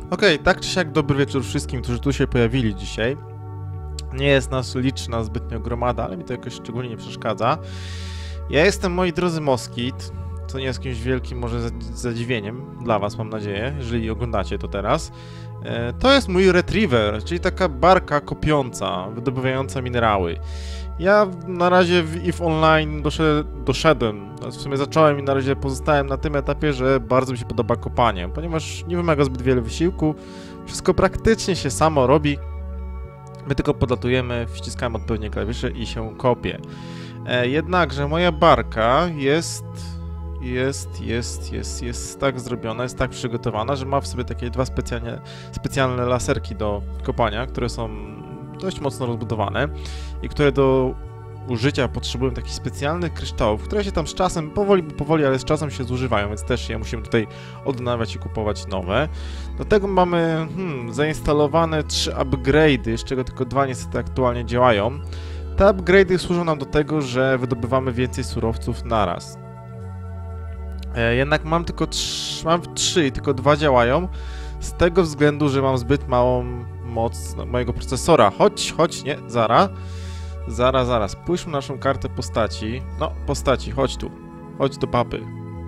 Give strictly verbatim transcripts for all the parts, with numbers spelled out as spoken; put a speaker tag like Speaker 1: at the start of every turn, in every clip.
Speaker 1: Okej, tak czy siak dobry wieczór wszystkim, którzy tu się pojawili dzisiaj. Nie jest nas liczna zbytnio gromada, ale mi to jakoś szczególnie nie przeszkadza. Ja jestem, moi drodzy, Moskit, co nie jest jakimś wielkim może zadziwieniem dla was, mam nadzieję, jeżeli oglądacie to teraz. E, to jest mój Retriever, czyli taka barka kopiąca, wydobywająca minerały. Ja na razie w EVE Online doszedłem, doszedłem, w sumie zacząłem i na razie pozostałem na tym etapie, że bardzo mi się podoba kopanie, ponieważ nie wymaga zbyt wiele wysiłku, wszystko praktycznie się samo robi, my tylko podlatujemy, wciskamy odpowiednie klawisze i się kopie. E, jednakże moja barka jest, jest, jest, jest, jest tak zrobiona, jest tak przygotowana, że ma w sobie takie dwa specjalnie, specjalne laserki do kopania, które są dość mocno rozbudowane i które do użycia potrzebują takich specjalnych kryształów, które się tam z czasem, powoli, powoli, ale z czasem się zużywają, więc też je musimy tutaj odnawiać i kupować nowe. Do tego mamy hmm, zainstalowane trzy upgrade'y, z czego tylko dwa niestety aktualnie działają. Te upgrade'y służą nam do tego, że wydobywamy więcej surowców naraz. E, jednak mam tylko trzy, mam trzy i tylko dwa działają, z tego względu, że mam zbyt małą moc mojego procesora. Chodź, chodź, nie, zara. Zara, zara. Spójrzmy na naszą kartę postaci. No, postaci, chodź tu. Chodź do papy.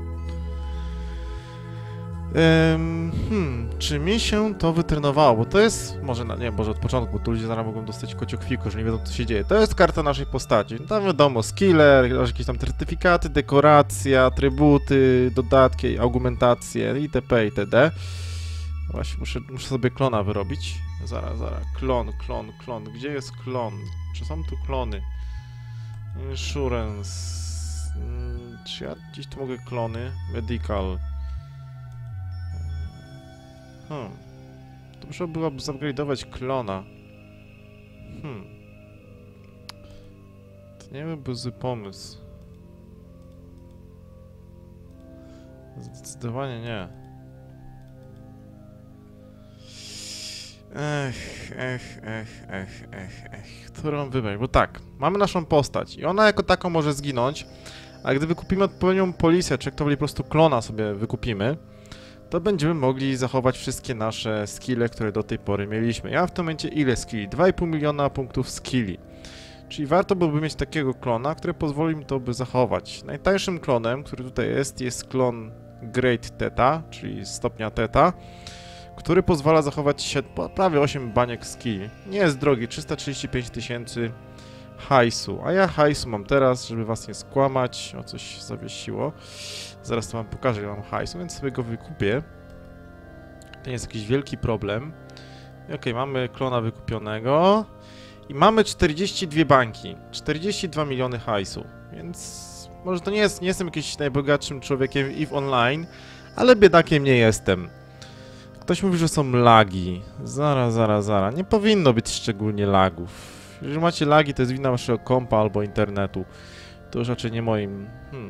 Speaker 1: Um, hmm, czy mi się to wytrenowało? Bo to jest, może, na, nie, może od początku, bo tu ludzie zaraz mogą dostać kociokwiku, że nie wiedzą, co się dzieje. To jest karta naszej postaci. Tam wiadomo, skiller, jakieś tam certyfikaty, dekoracja, atrybuty, dodatki, augmentacje itp. itd. Właśnie, muszę, muszę sobie klona wyrobić. Zaraz, zaraz. Klon, klon, klon. Gdzie jest klon? Czy są tu klony? Insurance. Hmm, czy ja gdzieś tu mogę klony? Medical. Hmm. To muszę byłoby zupgrade'ować klona. Hmm. To nie byłby zły pomysł. Zdecydowanie nie. Ech, ech, ech, ech, ech, ech, którą wybrać? Bo tak, mamy naszą postać i ona jako taką może zginąć, a gdy wykupimy odpowiednią polisę, czy jak to woli po prostu klona sobie wykupimy, to będziemy mogli zachować wszystkie nasze skille, które do tej pory mieliśmy. Ja w tym momencie ile skilli? dwa i pół miliona punktów skilli. Czyli warto byłoby mieć takiego klona, który pozwoli mi to by zachować. Najtańszym klonem, który tutaj jest, jest klon Great Theta, czyli stopnia Theta, który pozwala zachować się prawie osiem baniek skill. Nie jest drogi, trzysta trzydzieści pięć tysięcy hajsu. A ja hajsu mam teraz, żeby was nie skłamać. O, coś zawiesiło. Zaraz to wam pokażę, ile mam hajsu, więc sobie go wykupię. To nie jest jakiś wielki problem. Ok, mamy klona wykupionego. I mamy czterdzieści dwie bańki. czterdzieści dwa miliony hajsu. Więc może to nie jest, nie jestem jakimś najbogatszym człowiekiem EVE Online, ale biedakiem nie jestem. Ktoś mówi, że są lagi. Zara, zara, zara. Nie powinno być szczególnie lagów. Jeżeli macie lagi, to jest wina waszego kompa albo internetu. To już raczej nie moim. Hmm.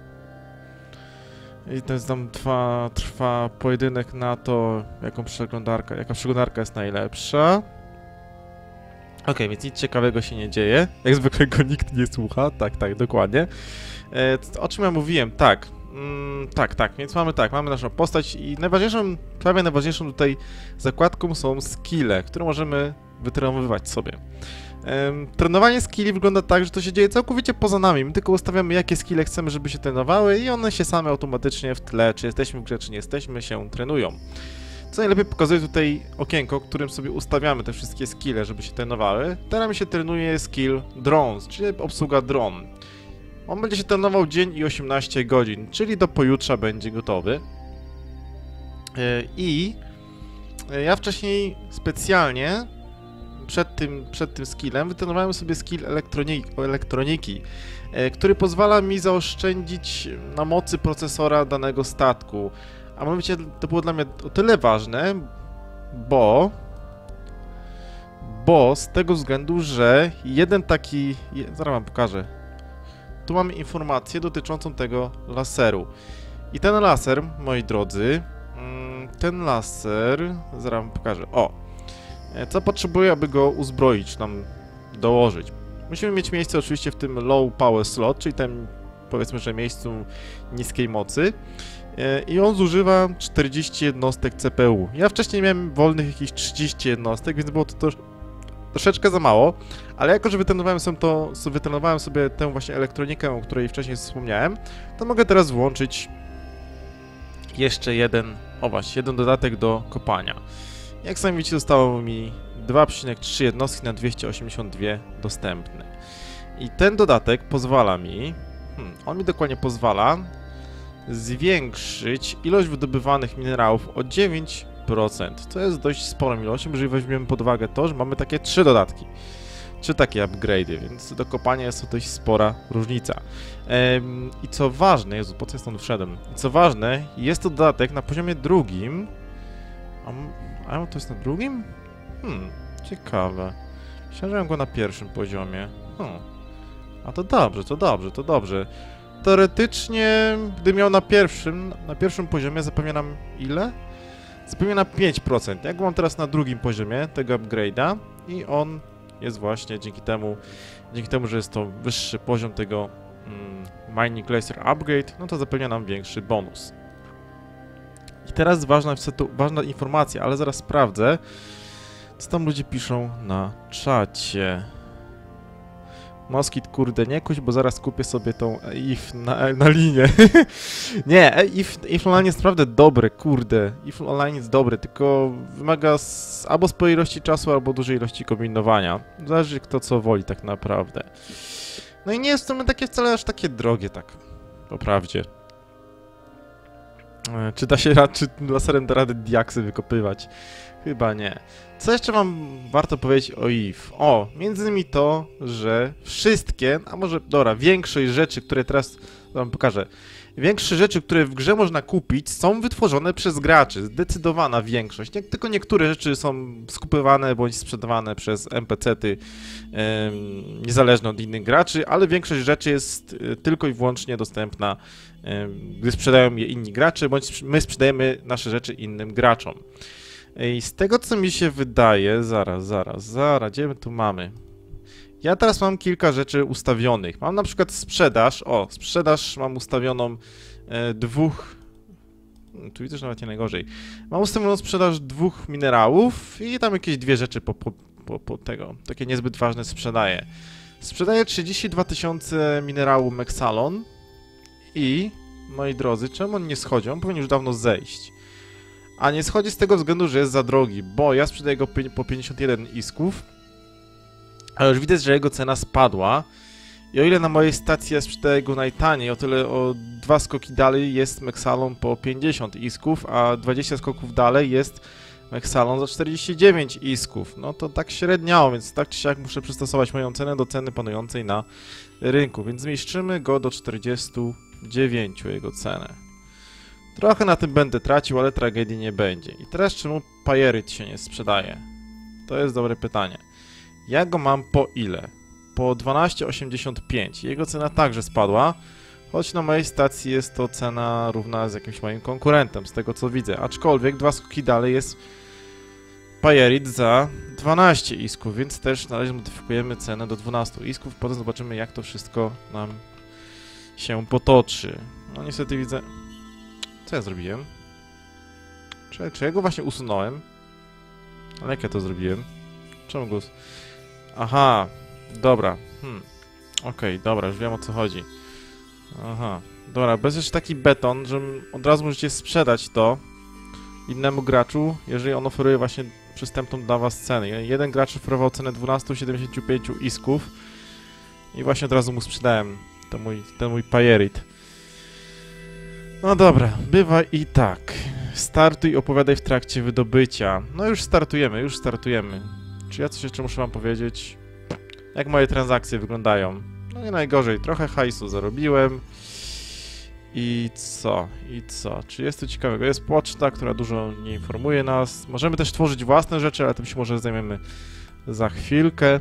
Speaker 1: I to jest tam trwa, trwa pojedynek na to, jaką przeglądarka, jaka przeglądarka jest najlepsza. Ok, więc nic ciekawego się nie dzieje. Jak zwykle go nikt nie słucha. Tak, tak, dokładnie. E, o czym ja mówiłem? Tak. Mm, tak, tak, więc mamy tak, mamy naszą postać i najważniejszą, prawie najważniejszą tutaj zakładką są skille, które możemy wytrenowywać sobie. Ehm, trenowanie skilli wygląda tak, że to się dzieje całkowicie poza nami, my tylko ustawiamy, jakie skille chcemy, żeby się trenowały i one się same automatycznie w tle, czy jesteśmy w grze, czy nie jesteśmy, się trenują. Co najlepiej pokazuje tutaj okienko, w którym sobie ustawiamy te wszystkie skille, żeby się trenowały. Teraz mi się trenuje skill drones, czyli obsługa dron. On będzie się trenował dzień i osiemnaście godzin, czyli do pojutrza będzie gotowy. I ja wcześniej specjalnie przed tym, przed tym skillem wytrenowałem sobie skill elektroniki, elektroniki, który pozwala mi zaoszczędzić na mocy procesora danego statku. A mianowicie to było dla mnie o tyle ważne, bo... Bo z tego względu, że jeden taki... Zaraz wam pokażę. Tu mamy informację dotyczącą tego laseru. I ten laser, moi drodzy, ten laser, zaraz wam pokażę. O! Co potrzebuję, aby go uzbroić, nam dołożyć? Musimy mieć miejsce oczywiście w tym low power slot, czyli tym, powiedzmy, że miejscu niskiej mocy. i on zużywa czterdzieści jednostek C P U. Ja wcześniej miałem wolnych jakieś trzydzieści jednostek, więc było to też troszeczkę za mało, ale jako, że wytrenowałem sobie, to, wytrenowałem sobie tę właśnie elektronikę, o której wcześniej wspomniałem, to mogę teraz włączyć jeszcze jeden, o właśnie, jeden dodatek do kopania. Jak sami widzicie, zostało mi dwa przecinek trzy jednostki na dwieście osiemdziesiąt dwie dostępne. I ten dodatek pozwala mi, hmm, on mi dokładnie pozwala zwiększyć ilość wydobywanych minerałów o dziewięć procent. To jest dość sporą ilością, jeżeli weźmiemy pod uwagę to, że mamy takie trzy dodatki. Trzy takie upgrade'y, więc do kopania jest to dość spora różnica. Ehm, I co ważne, Jezu, po co ja stąd wszedłem? I co ważne, jest to dodatek na poziomie drugim. A, a to jest na drugim? Hmm, ciekawe. Myślałem go na pierwszym poziomie. Hmm. A to dobrze, to dobrze, to dobrze. Teoretycznie, gdy miał na pierwszym, na pierwszym poziomie, zapewnia nam ile? Zapewnia nam pięć procent. Jak mam teraz na drugim poziomie tego upgrade'a i on jest właśnie dzięki temu, dzięki temu, że jest to wyższy poziom tego mm, Mining Glacier Upgrade, no to zapewnia nam większy bonus. I teraz ważna, ważna informacja, ale zaraz sprawdzę, co tam ludzie piszą na czacie. Moskit, kurde, nie kuś, bo zaraz kupię sobie tą I F na, na linię. Nie, I F, I F Online jest naprawdę dobre, kurde. I F Online jest dobry, tylko wymaga z, albo sporej ilości czasu, albo dużej ilości kombinowania. Zależy kto co woli tak naprawdę. No i nie jest to takie wcale aż takie drogie, tak po prawdzie. E, czy da się, czy laserem da radę diaksy wykopywać? Chyba nie. Co jeszcze wam warto powiedzieć o I F? O, między innymi to, że wszystkie, a może, dobra, większość rzeczy, które teraz wam pokażę, większość rzeczy, które w grze można kupić, są wytworzone przez graczy. Zdecydowana większość. Nie, tylko niektóre rzeczy są skupywane bądź sprzedawane przez N P C-ty um, niezależne od innych graczy, ale większość rzeczy jest tylko i wyłącznie dostępna, um, gdy sprzedają je inni gracze, bądź my sprzedajemy nasze rzeczy innym graczom. I z tego, co mi się wydaje, zaraz, zaraz, zaraz, gdzie my tu mamy? Ja teraz mam kilka rzeczy ustawionych. Mam na przykład sprzedaż, o, sprzedaż mam ustawioną e, dwóch, tu widzę, że nawet nie najgorzej. Mam ustawioną sprzedaż dwóch minerałów i tam jakieś dwie rzeczy po, po, po, po tego, takie niezbyt ważne sprzedaję. Sprzedaję trzydzieści dwa tysiące minerału Mexalon i, moi drodzy, czemu on nie schodzi? On powinien już dawno zejść. A nie schodzi z tego względu, że jest za drogi, bo ja sprzedaję go po pięćdziesiąt jeden isków, ale już widać, że jego cena spadła. I o ile na mojej stacji ja sprzedaję go najtaniej, o tyle o dwa skoki dalej jest Mexalon po pięćdziesiąt isków, a dwadzieścia skoków dalej jest Mexalon za czterdzieści dziewięć isków. No to tak średniało, więc tak czy siak muszę przystosować moją cenę do ceny panującej na rynku, więc zmieścimy go do czterdziestu dziewięciu jego cenę. Trochę na tym będę tracił, ale tragedii nie będzie. I teraz czemu Pyrite się nie sprzedaje? To jest dobre pytanie. Ja go mam po ile? Po dwanaście osiemdziesiąt pięć. Jego cena także spadła, choć na mojej stacji jest to cena równa z jakimś moim konkurentem, z tego co widzę. Aczkolwiek dwa skoki dalej jest Pyrite za dwanaście isków, więc też na razie modyfikujemy cenę do dwunastu isków. Potem zobaczymy, jak to wszystko nam się potoczy. No niestety widzę... Co ja zrobiłem? Czy, czy ja go właśnie usunąłem? Ale jak ja to zrobiłem? Czemu go... Aha, dobra. Hmm. Okej, okay, dobra, już wiem o co chodzi. Aha, dobra, bez jeszcze taki beton, że od razu możecie sprzedać to innemu graczu, jeżeli on oferuje właśnie przystępną dla was cenę. Jeden gracz oferował cenę dwanaście siedemdziesiąt pięć isków i właśnie od razu mu sprzedałem ten mój, ten mój Pyrite. No dobra, bywa i tak. Startuj, opowiadaj w trakcie wydobycia. No już startujemy, już startujemy. Czy ja coś jeszcze muszę wam powiedzieć? Jak moje transakcje wyglądają? No nie najgorzej, trochę hajsu zarobiłem. I co? I co? Czy jest tu ciekawego? Jest poczta, która dużo nie informuje nas. Możemy też tworzyć własne rzeczy, ale tym się może zajmiemy za chwilkę.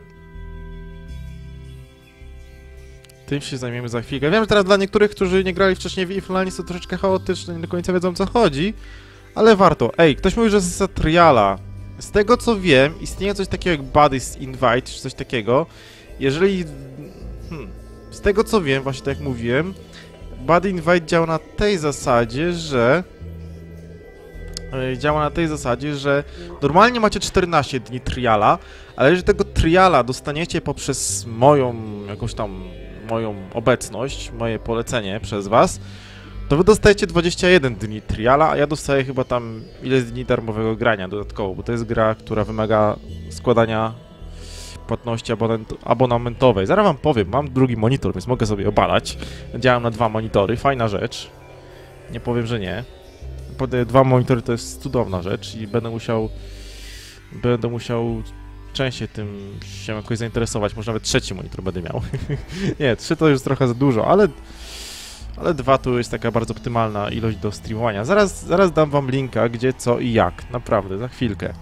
Speaker 1: Tym się zajmiemy za chwilkę. Wiem, że teraz dla niektórych, którzy nie grali wcześniej w I F Online, jest to troszeczkę chaotyczne, nie do końca wiedzą, o co chodzi, ale warto. Ej, ktoś mówi, że jest za triala. Z tego co wiem, istnieje coś takiego jak Buddies Invite, czy coś takiego. Jeżeli... Hmm, z tego co wiem, właśnie tak jak mówiłem, Bad Invite działa na tej zasadzie, że... Działa na tej zasadzie, że normalnie macie czternaście dni triala, ale jeżeli tego triala dostaniecie poprzez moją, jakąś tam, moją obecność, moje polecenie przez was, to wy dostajecie dwadzieścia jeden dni triala, a ja dostaję chyba tam ileś dni darmowego grania dodatkowo, bo to jest gra, która wymaga składania płatności abonamentowej. Zaraz wam powiem, mam drugi monitor, więc mogę sobie obalać. Działam na dwa monitory, fajna rzecz. Nie powiem, że nie. Dwa monitory to jest cudowna rzecz i będę musiał będę musiał częściej tym się jakoś zainteresować, może nawet trzeci monitor będę miał. Nie, trzy to już trochę za dużo, ale ale dwa to jest taka bardzo optymalna ilość do streamowania. Zaraz, zaraz dam wam linka, gdzie, co i jak, naprawdę, za chwilkę.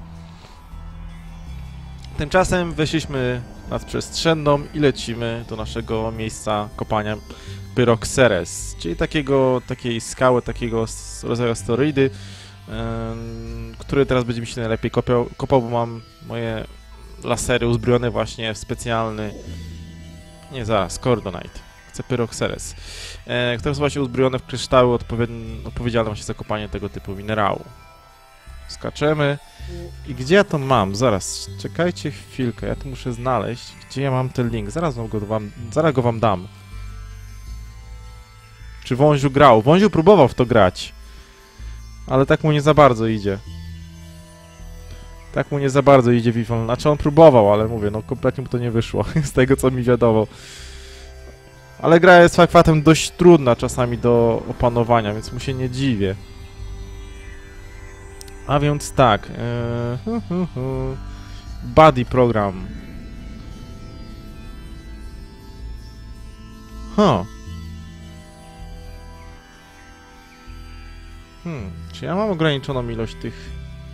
Speaker 1: Tymczasem weszliśmy nad przestrzenną i lecimy do naszego miejsca kopania Pyroxeres, czyli takiego, takiej skały, takiego rodzaju asteroidy, yy, który teraz będzie mi się najlepiej kopał, kopał, bo mam moje lasery uzbrojone właśnie w specjalny... Nie, zaraz, Cordonite. Chcę Pyroxeres, yy, które są właśnie uzbrojone w kryształy odpowiedzialne właśnie za kopanie tego typu minerału. Skaczemy. I gdzie ja to mam? Zaraz, czekajcie chwilkę, ja tu muszę znaleźć, gdzie ja mam ten link. Zaraz go wam, zaraz go wam dam. Czy Wąziu grał? Wąziu próbował w to grać. Ale tak mu nie za bardzo idzie. Tak mu nie za bardzo idzie Wifon. Znaczy on próbował, ale mówię, no kompletnie mu to nie wyszło. Z tego co mi wiadomo. Ale gra jest faktem dość trudna czasami do opanowania, więc mu się nie dziwię. A więc tak. Yy, hu, hu, hu. Buddy program. Huh. Hmm, czy ja mam ograniczoną ilość tych...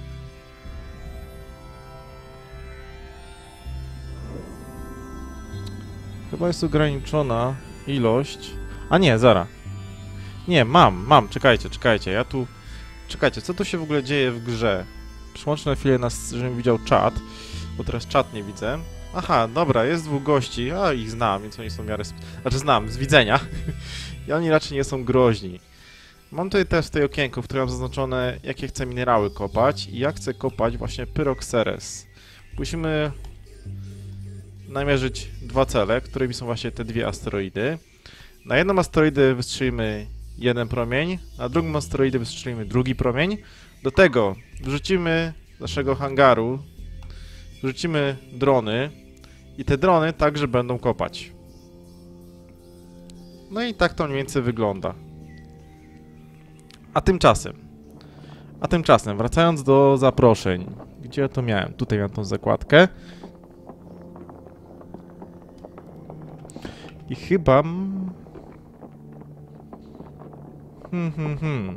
Speaker 1: Chyba jest ograniczona ilość... A nie, zara. Nie, mam, mam, czekajcie, czekajcie, ja tu... Czekajcie, co tu się w ogóle dzieje w grze? Przyłączę na chwilę, nas, żebym widział czat, bo teraz czat nie widzę. Aha, dobra, jest dwóch gości, a ich znam, więc oni są w miarę... Znaczy znam, z widzenia. I oni raczej nie są groźni. Mam tutaj też tutaj okienko, w którym mam zaznaczone, jakie chcę minerały kopać i jak chcę kopać właśnie Pyroxeres. Musimy namierzyć dwa cele, którymi są właśnie te dwie asteroidy. Na jedną asteroidę wystrzelimy jeden promień, na drugą asteroidę wystrzelimy drugi promień. Do tego wrzucimy z naszego hangaru, wrzucimy drony i te drony także będą kopać. No i tak to mniej więcej wygląda. A tymczasem, a tymczasem, wracając do zaproszeń, gdzie ja to miałem? Tutaj miałem tą zakładkę. I chyba... Hmm, hmm, hmm.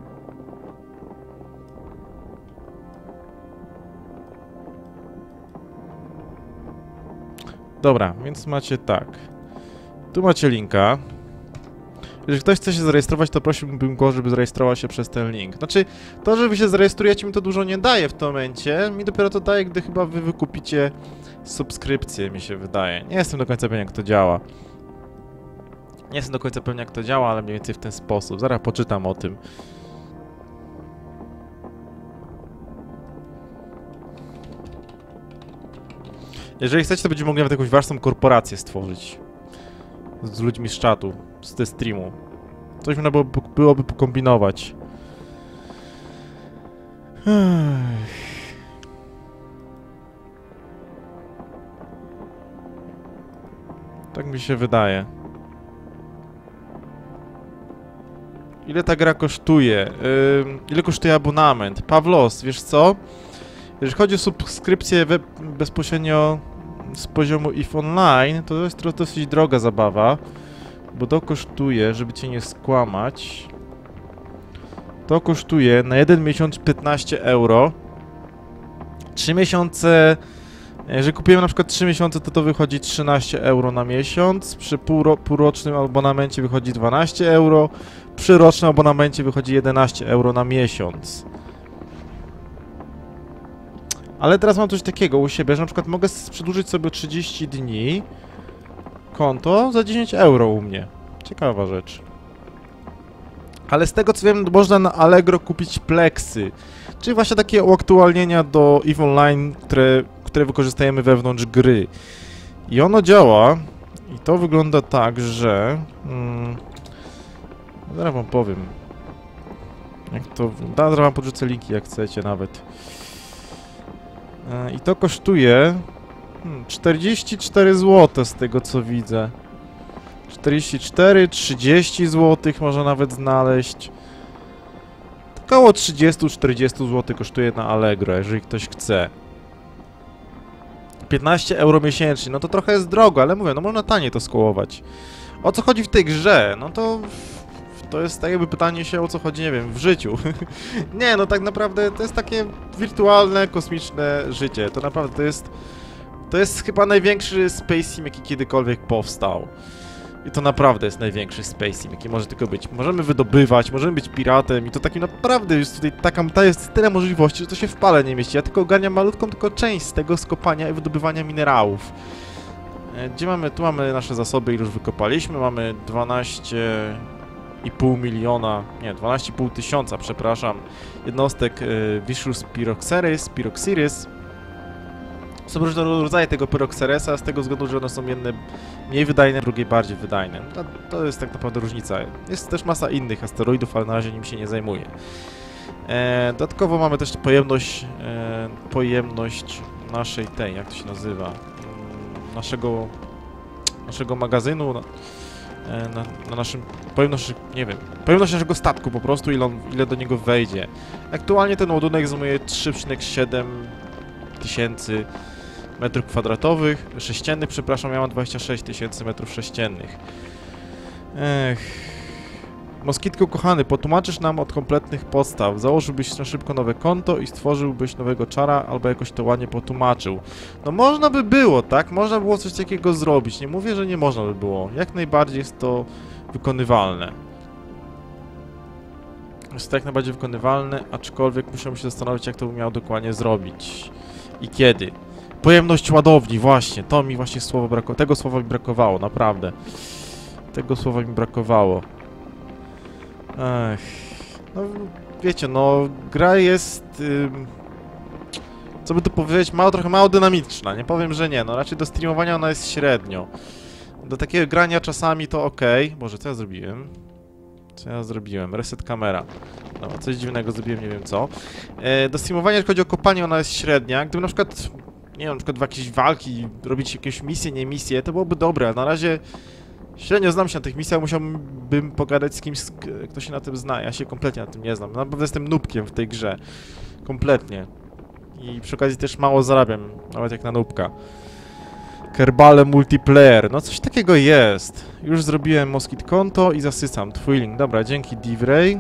Speaker 1: Dobra, więc macie tak. Tu macie linka. Jeżeli ktoś chce się zarejestrować, to prosiłbym go, żeby zarejestrował się przez ten link. Znaczy, to, że wy się zarejestrujecie, mi to dużo nie daje w tym momencie. Mi dopiero to daje, gdy chyba wy wykupicie subskrypcję, mi się wydaje. Nie jestem do końca pewien, jak to działa. Nie jestem do końca pewien, jak to działa, ale mniej więcej w ten sposób. Zaraz poczytam o tym. Jeżeli chcecie, to będziemy mogli nawet jakąś własną korporację stworzyć. Z ludźmi z czatu, z tego streamu. Coś można byłoby, byłoby pokombinować. Ech. Tak mi się wydaje. Ile ta gra kosztuje? Yy, ile kosztuje abonament? Pawlos, wiesz co? Jeżeli chodzi o subskrypcję bezpośrednio z poziomu I F Online, to jest to dosyć droga zabawa, bo to kosztuje, żeby cię nie skłamać, to kosztuje na jeden miesiąc piętnaście euro. trzy miesiące, jeżeli kupujemy na przykład trzy miesiące, to to wychodzi trzynaście euro na miesiąc, przy półro, półrocznym abonamencie wychodzi dwanaście euro, przy rocznym abonamencie wychodzi jedenaście euro na miesiąc. Ale teraz mam coś takiego u siebie, że na przykład mogę przedłużyć sobie trzydzieści dni konto za dziesięć euro u mnie. Ciekawa rzecz. Ale z tego co wiem, można na Allegro kupić pleksy. Czyli właśnie takie uaktualnienia do EVE Online, które, które wykorzystajemy wewnątrz gry. I ono działa. I to wygląda tak, że... Hmm, zaraz wam powiem. Jak to... Zaraz wam podrzucę linki, jak chcecie nawet. I to kosztuje hmm, czterdzieści cztery złote z tego co widzę. czterdzieści cztery, trzydzieści złotych można nawet znaleźć. Około trzydzieści czterdzieści złotych kosztuje na Allegro, jeżeli ktoś chce. piętnaście euro miesięcznie, no to trochę jest drogo, ale mówię, no można taniej to skołować. O co chodzi w tej grze? No to... To jest tak jakby pytanie się, o co chodzi, nie wiem, w życiu. Nie, no tak naprawdę to jest takie wirtualne, kosmiczne życie. To naprawdę to jest... To jest chyba największy Space Sim, jaki kiedykolwiek powstał. I to naprawdę jest największy Space Sim, jaki może tylko być. Możemy wydobywać, możemy być piratem i to takim naprawdę jest tutaj taka... Ta jest tyle możliwości, że to się w pale nie mieści. Ja tylko ogarniam malutką tylko część z tego skopania i wydobywania minerałów. Gdzie mamy... Tu mamy nasze zasoby, ile już wykopaliśmy. Mamy dwanaście i pół miliona, nie, dwanaście i pół tysiąca, przepraszam, jednostek y, Vicious Pyroxeris, Pyroxiris. Są różne rodzaje tego Pyroxeresa, z tego względu, że one są jedne mniej wydajne, drugie bardziej wydajne. To, to jest tak naprawdę różnica. Jest też masa innych asteroidów, ale na razie nim się nie zajmuję. E, dodatkowo mamy też pojemność, e, pojemność naszej tej, jak to się nazywa, naszego, naszego magazynu. Na, Na, na naszym, pojemność, nie wiem, pojemność naszego statku po prostu, ile, on, ile do niego wejdzie. Aktualnie ten ładunek zajmuje trzy przecinek siedem tysięcy metrów kwadratowych, sześciennych, przepraszam, ja mam dwadzieścia sześć tysięcy metrów sześciennych. Ech... Moskitku kochany, potłumaczysz nam od kompletnych podstaw. Założyłbyś na szybko nowe konto i stworzyłbyś nowego czara, albo jakoś to ładnie potłumaczył. No można by było, tak? Można było coś takiego zrobić. Nie mówię, że nie można by było. Jak najbardziej jest to wykonywalne. Jest to jak najbardziej wykonywalne, aczkolwiek musiałbym się zastanowić, jak to bym miał dokładnie zrobić. I kiedy. Pojemność ładowni, właśnie. To mi właśnie słowo brakowało. Tego słowa mi brakowało, naprawdę. Tego słowa mi brakowało. Ech, no wiecie, no gra jest, ym, co by tu powiedzieć, mało, trochę mało dynamiczna, nie powiem, że nie, no raczej do streamowania ona jest średnio. Do takiego grania czasami to ok. Boże, co ja zrobiłem? Co ja zrobiłem? Reset kamera. No, coś dziwnego zrobiłem, nie wiem co. E, do streamowania, jeżeli chodzi o kopanie, ona jest średnia. Gdyby na przykład, nie wiem, na przykład w jakieś walki, robić jakieś misje, nie misje, to byłoby dobre, ale na razie... Średnio znam się na tych misjach, musiałbym pogadać z kimś, kto się na tym zna. Ja się kompletnie na tym nie znam. Naprawdę jestem nubkiem w tej grze. Kompletnie. I przy okazji też mało zarabiam, nawet jak na nubka. Kerbale Multiplayer. No coś takiego jest. Już zrobiłem Moskit konto i zasycam. Twój link. Dobra, dzięki Divray.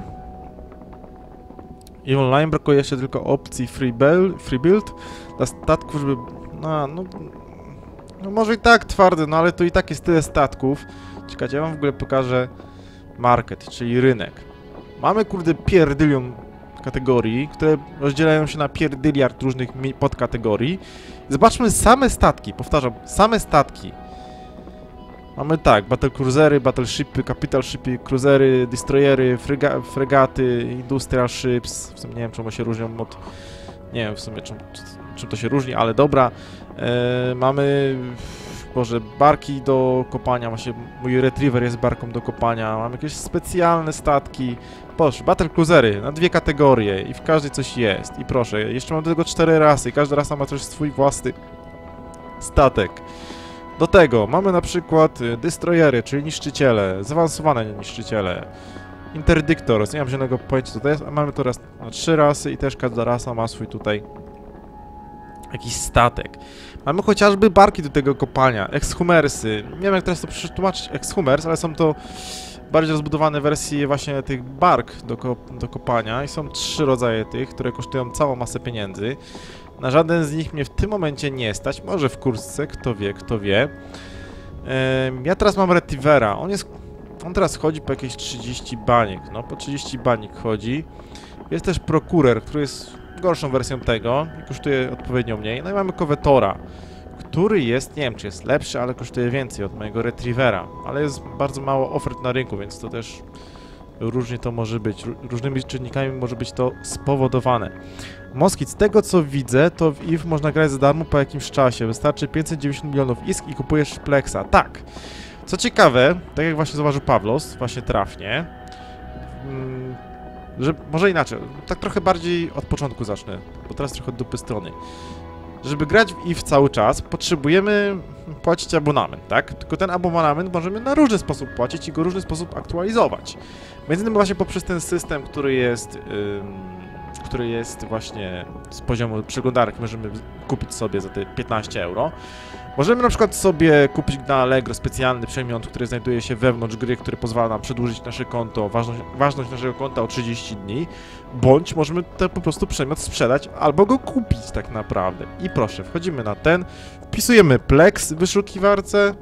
Speaker 1: I online brakuje jeszcze tylko opcji Free, build, free build dla statków, żeby... No, no... No może i tak twardy, no ale to i tak jest tyle statków. Czekajcie, ja wam w ogóle pokażę market, czyli rynek. Mamy kurde pierdylion kategorii, które rozdzielają się na pierdyliard różnych podkategorii. Zobaczmy same statki, powtarzam, same statki. Mamy tak, battlecruisery, battleshipy, capital shipy, cruisery, destroyery, frega fregaty, industrial ships. W sumie nie wiem, czemu się różnią od... Nie wiem w sumie czym, czym to się różni, ale dobra. Eee, mamy... Boże, barki do kopania, właśnie mój retriever jest barką do kopania. Mamy jakieś specjalne statki. Proszę, battlecruisery na dwie kategorie i w każdej coś jest. I proszę, jeszcze mam do tego cztery rasy. Każda rasa ma też swój własny statek. Do tego mamy na przykład destroyery, czyli niszczyciele, zaawansowane niszczyciele. Interdictors, nie mam żadnego pojęcia co to jest, a mamy teraz no, trzy rasy i też każda rasa ma swój tutaj jakiś statek. Mamy chociażby barki do tego kopania, exhumersy. Nie wiem jak teraz to przetłumaczyć exhumers, ale są to bardziej rozbudowane wersje właśnie tych bark do, ko do kopania i są trzy rodzaje tych, które kosztują całą masę pieniędzy. Na żaden z nich mnie w tym momencie nie stać, może w kursce, kto wie, kto wie. Ehm, ja teraz mam retrievera, on jest, on teraz chodzi po jakieś trzydzieści baniek, no po trzydzieści baniek chodzi. Jest też prokurer, który jest gorszą wersją tego i kosztuje odpowiednio mniej. No i mamy Covetora, który jest, nie wiem czy jest lepszy, ale kosztuje więcej od mojego retrievera, ale jest bardzo mało ofert na rynku, więc to też różnie to może być, różnymi czynnikami może być to spowodowane. Moskit, z tego co widzę, to w I W można grać za darmo po jakimś czasie. Wystarczy pięćset dziewięćdziesiąt milionów isk i kupujesz Plexa. Tak. Co ciekawe, tak jak właśnie zauważył Pawlos, właśnie trafnie, mm, że może inaczej, tak trochę bardziej od początku zacznę, bo teraz trochę od dupy strony. Żeby grać w I W cały czas, potrzebujemy płacić abonament, tak? Tylko ten abonament możemy na różny sposób płacić i go w różny sposób aktualizować. Między innymi właśnie poprzez ten system, który jest, ym, który jest właśnie z poziomu przeglądarki, możemy kupić sobie za te piętnaście euro. Możemy na przykład sobie kupić na Allegro specjalny przedmiot, który znajduje się wewnątrz gry, który pozwala nam przedłużyć nasze konto, ważność, ważność naszego konta o trzydzieści dni, bądź możemy ten po prostu przedmiot sprzedać albo go kupić tak naprawdę. I proszę, wchodzimy na ten, wpisujemy Plex w wyszukiwarce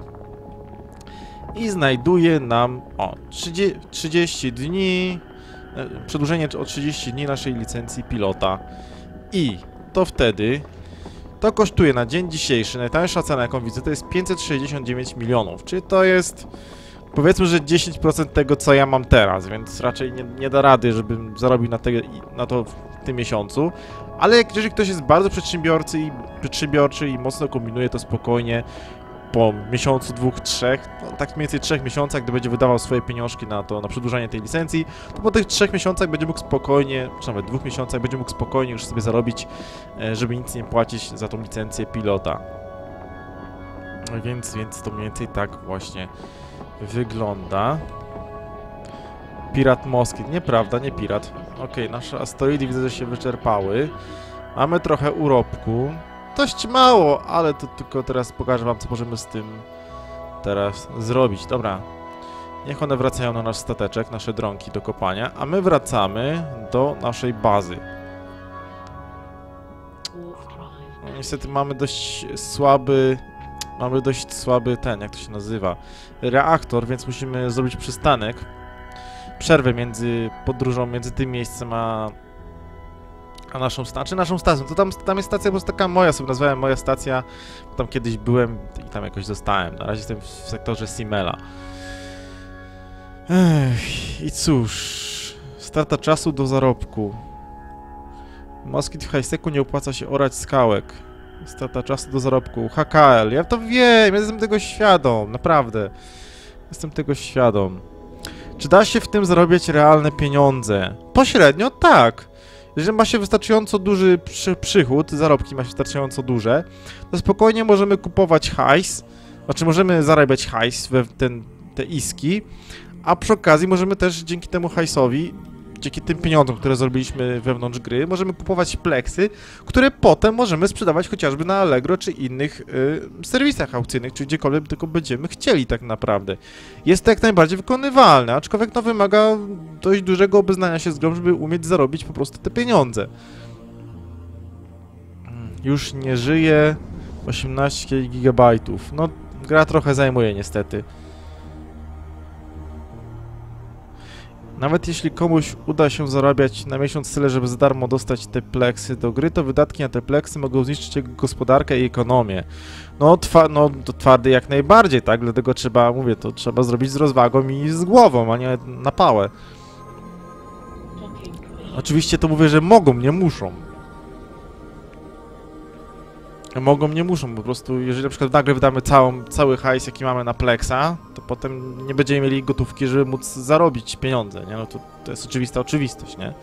Speaker 1: i znajduje nam o trzydzieści dni, przedłużenie o trzydzieści dni naszej licencji pilota i to wtedy to kosztuje na dzień dzisiejszy, najtańsza cena jaką widzę to jest pięćset sześćdziesiąt dziewięć milionów, czyli to jest powiedzmy, że dziesięć procent tego co ja mam teraz, więc raczej nie, nie da rady, żebym zarobił na, te, na to w tym miesiącu, ale jak, jeżeli ktoś jest bardzo przedsiębiorcy i, przedsiębiorczy i mocno kombinuje, to spokojnie po miesiącu, dwóch, trzech, no, tak mniej więcej trzech miesiącach, gdy będzie wydawał swoje pieniążki na to, na przedłużanie tej licencji, to po tych trzech miesiącach będzie mógł spokojnie, czy nawet dwóch miesiącach będzie mógł spokojnie już sobie zarobić, żeby nic nie płacić za tą licencję pilota. Więc, więc to mniej więcej tak właśnie wygląda. Pirat Moskit, nieprawda, nie pirat. Okej, nasze asteroidy widzę, że się wyczerpały. Mamy trochę urobku. Dość mało, ale to tylko teraz pokażę wam, co możemy z tym teraz zrobić. Dobra, niech one wracają na nasz stateczek, nasze dronki do kopania, a my wracamy do naszej bazy. No, niestety mamy dość słaby, mamy dość słaby ten, jak to się nazywa, reaktor, więc musimy zrobić przystanek, przerwę między podróżą, między tym miejscem a A naszą stację, czy naszą stacją, to tam, tam jest stacja, bo jest taka moja, sobie nazwałem moja stacja, bo tam kiedyś byłem i tam jakoś zostałem. Na razie jestem w sektorze Simela. Ech, i cóż, strata czasu do zarobku. Moskit w high-seku nie opłaca się orać skałek. Strata czasu do zarobku. H K L, ja to wiem, ja jestem tego świadom, naprawdę. Jestem tego świadom. Czy da się w tym zarobić realne pieniądze? Pośrednio tak. Jeżeli ma się wystarczająco duży przy, przychód, zarobki ma się wystarczająco duże, to spokojnie możemy kupować hajs, znaczy możemy zarabiać hajs we ten, te iski, a przy okazji możemy też dzięki temu hajsowi, dzięki tym pieniądzom, które zrobiliśmy wewnątrz gry, możemy kupować pleksy, które potem możemy sprzedawać chociażby na Allegro czy innych y, serwisach aukcyjnych, czy gdziekolwiek tylko będziemy chcieli tak naprawdę. Jest to jak najbardziej wykonywalne, aczkolwiek to wymaga dość dużego obeznania się z grą, żeby umieć zarobić po prostu te pieniądze. Już nie żyje osiemnaście gigabajtów. No, gra trochę zajmuje niestety. Nawet jeśli komuś uda się zarabiać na miesiąc tyle, żeby za darmo dostać te pleksy do gry, to wydatki na te pleksy mogą zniszczyć jego gospodarkę i ekonomię. No, twa no to twardy jak najbardziej, tak? Dlatego trzeba, mówię, to trzeba zrobić z rozwagą i z głową, a nie na pałę. Oczywiście to mówię, że mogą, nie muszą. Mogą, nie muszą, po prostu jeżeli na przykład nagle wydamy całą, cały hajs, jaki mamy na Plexa, to potem nie będziemy mieli gotówki, żeby móc zarobić pieniądze, nie? No to, to jest oczywista oczywistość, nie?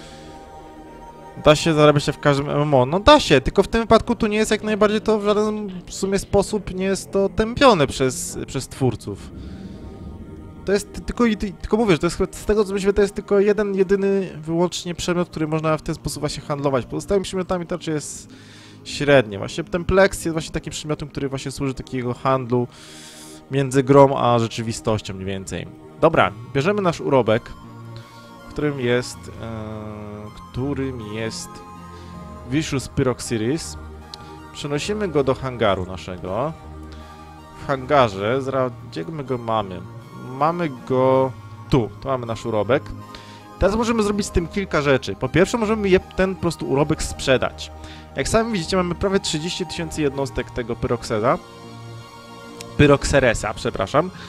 Speaker 1: Da się zarabiać w każdym M M O? No da się, tylko w tym wypadku tu nie jest jak najbardziej to w żaden w sumie sposób nie jest to tępione przez, przez twórców. To jest tylko, tylko mówię, że to jest z tego co myślę, to jest tylko jeden, jedyny wyłącznie przedmiot, który można w ten sposób właśnie handlować. Pozostałymi przedmiotami to raczej jest średnie. Właśnie ten Plex jest właśnie takim przedmiotem, który właśnie służy do takiego handlu między grą a rzeczywistością mniej więcej. Dobra, bierzemy nasz urobek, którym jest, e, którym jest Vicious Pyroxiris. Przenosimy go do hangaru naszego. W hangarze, zaraz, gdzie my go mamy? Mamy go tu, tu mamy nasz urobek. Teraz możemy zrobić z tym kilka rzeczy. Po pierwsze możemy je, ten po prostu urobek sprzedać. Jak sami widzicie, mamy prawie trzydzieści tysięcy jednostek tego pyrokseza. Pyrokseresa, przepraszam.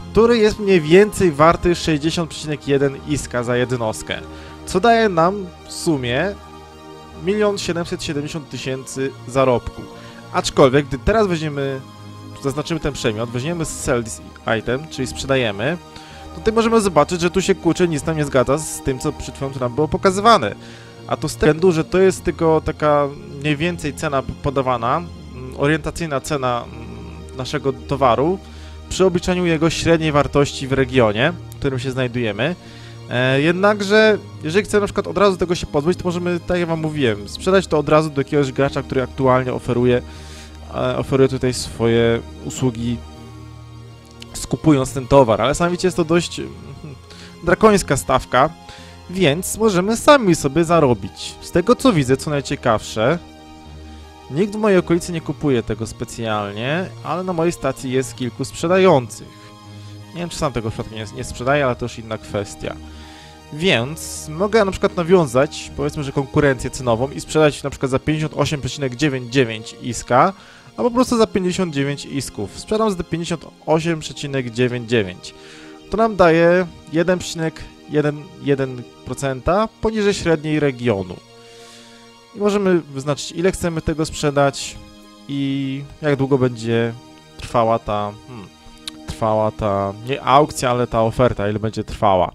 Speaker 1: który jest mniej więcej warty sześćdziesiąt przecinek jeden iska za jednostkę, co daje nam w sumie milion siedemset siedemdziesiąt tysięcy zarobku. Aczkolwiek, gdy teraz weźmiemy, zaznaczymy ten przedmiot, weźmiemy sell this item, czyli sprzedajemy, to tutaj możemy zobaczyć, że tu się kurczę nic nam nie zgadza z tym, co przed chwilą nam było pokazywane. A to z tego względu, że to jest tylko taka mniej więcej cena podawana, orientacyjna cena naszego towaru przy obliczaniu jego średniej wartości w regionie, w którym się znajdujemy. E, jednakże, jeżeli chcemy na przykład od razu tego się pozbyć, to możemy, tak jak wam mówiłem, sprzedać to od razu do jakiegoś gracza, który aktualnie oferuje, e, oferuje tutaj swoje usługi, skupując ten towar. Ale sami wiecie, jest to dość hmm, drakońska stawka, więc możemy sami sobie zarobić. Z tego co widzę, co najciekawsze, nikt w mojej okolicy nie kupuje tego specjalnie, ale na mojej stacji jest kilku sprzedających. Nie wiem, czy sam tego w przypadku nie, nie sprzedaję, ale to już inna kwestia. Więc mogę na przykład nawiązać, powiedzmy, że konkurencję cenową i sprzedać na przykład za pięćdziesiąt osiem przecinek dziewięćdziesiąt dziewięć iska, a po prostu za pięćdziesiąt dziewięć isków. Sprzedam za pięćdziesiąt osiem przecinek dziewięćdziesiąt dziewięć. To nam daje jeden przecinek jeden procent poniżej średniej regionu. I możemy wyznaczyć, ile chcemy tego sprzedać i jak długo będzie trwała ta, hmm, trwała ta, nie aukcja, ale ta oferta, ile będzie trwała.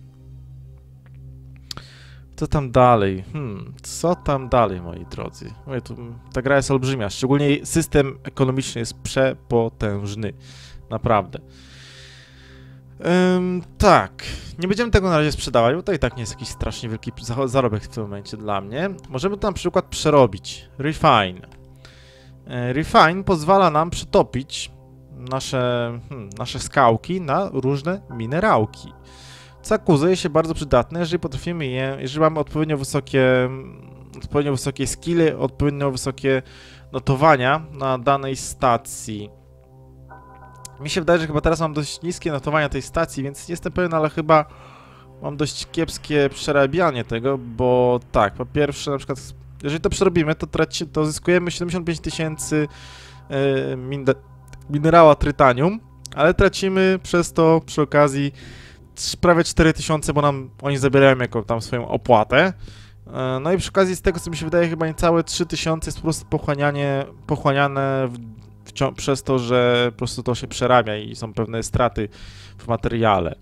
Speaker 1: Co tam dalej? Hmm, co tam dalej, moi drodzy? Mówię, tu, ta gra jest olbrzymia, szczególnie jej system ekonomiczny jest przepotężny. Naprawdę. Ym, tak, nie będziemy tego na razie sprzedawać, bo to i tak nie jest jakiś strasznie wielki zarobek w tym momencie dla mnie. Możemy to na przykład przerobić. Refine. E, Refine pozwala nam przetopić nasze, hmm, nasze skałki na różne minerałki. Co okazuje się bardzo przydatne, jeżeli potrafimy je, jeżeli mamy odpowiednio wysokie, odpowiednio wysokie skille, odpowiednio wysokie notowania na danej stacji. Mi się wydaje, że chyba teraz mam dość niskie notowania tej stacji, więc nie jestem pewien, ale chyba mam dość kiepskie przerabianie tego, bo tak, po pierwsze, na przykład, jeżeli to przerobimy, to, traci, to zyskujemy siedemdziesiąt pięć tysięcy yy, min minerała trytanium, ale tracimy przez to przy okazji prawie cztery tysiące, bo nam oni zabierają jako tam swoją opłatę. Yy, no i przy okazji z tego, co mi się wydaje, chyba niecałe trzy tysiące jest po prostu pochłanianie, pochłaniane w przez to, że po prostu to się przerabia i są pewne straty w materiale.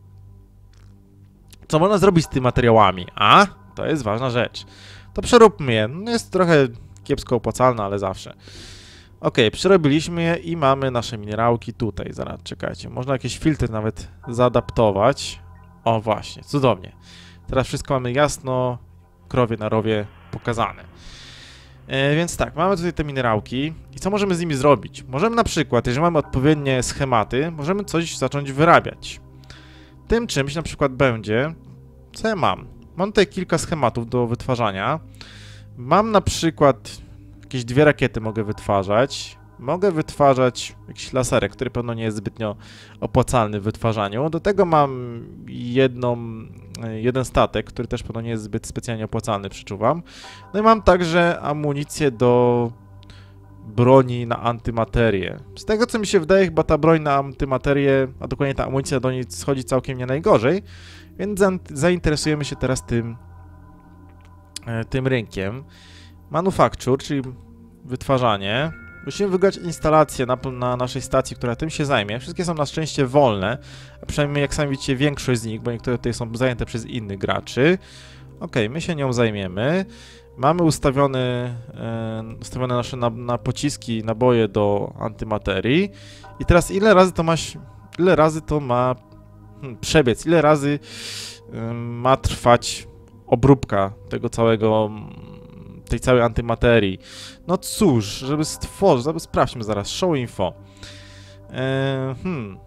Speaker 1: Co można zrobić z tymi materiałami? A? To jest ważna rzecz. To przeróbmy je. No jest trochę kiepsko opłacalne, ale zawsze. Ok, przerobiliśmy je i mamy nasze minerałki tutaj. Zaraz, czekajcie. Można jakieś filtry nawet zaadaptować. O, właśnie. Cudownie. Teraz wszystko mamy jasno, krowie na rowie pokazane. E, więc tak, mamy tutaj te minerałki i co możemy z nimi zrobić? Możemy na przykład, jeżeli mamy odpowiednie schematy, możemy coś zacząć wyrabiać. Tym czymś na przykład będzie, co ja mam? Mam tutaj kilka schematów do wytwarzania. Mam na przykład jakieś dwie rakiety mogę wytwarzać. Mogę wytwarzać jakiś laserek, który pewno nie jest zbytnio opłacalny w wytwarzaniu. Do tego mam jedną, jeden statek, który też pewno nie jest zbyt specjalnie opłacalny, przeczuwam. No i mam także amunicję do broni na antymaterię. Z tego co mi się wydaje, chyba ta broń na antymaterię, a dokładnie ta amunicja do niej schodzi całkiem nie najgorzej. Więc zainteresujemy się teraz tym, tym rynkiem. Manufacture, czyli wytwarzanie. Musimy wygrać instalację na, na naszej stacji, która tym się zajmie. Wszystkie są na szczęście wolne, a przynajmniej jak sami widzicie większość z nich, bo niektóre tutaj są zajęte przez innych graczy. Ok, my się nią zajmiemy. Mamy ustawiony, e, ustawione nasze na, na pociski, naboje do antymaterii. I teraz ile razy to ma, ile razy to ma hmm, przebiec, ile razy y, ma trwać obróbka tego całego, tej całej antymaterii. No cóż, żeby stworzyć, żeby sprawdźmy zaraz, show info. E, hmm.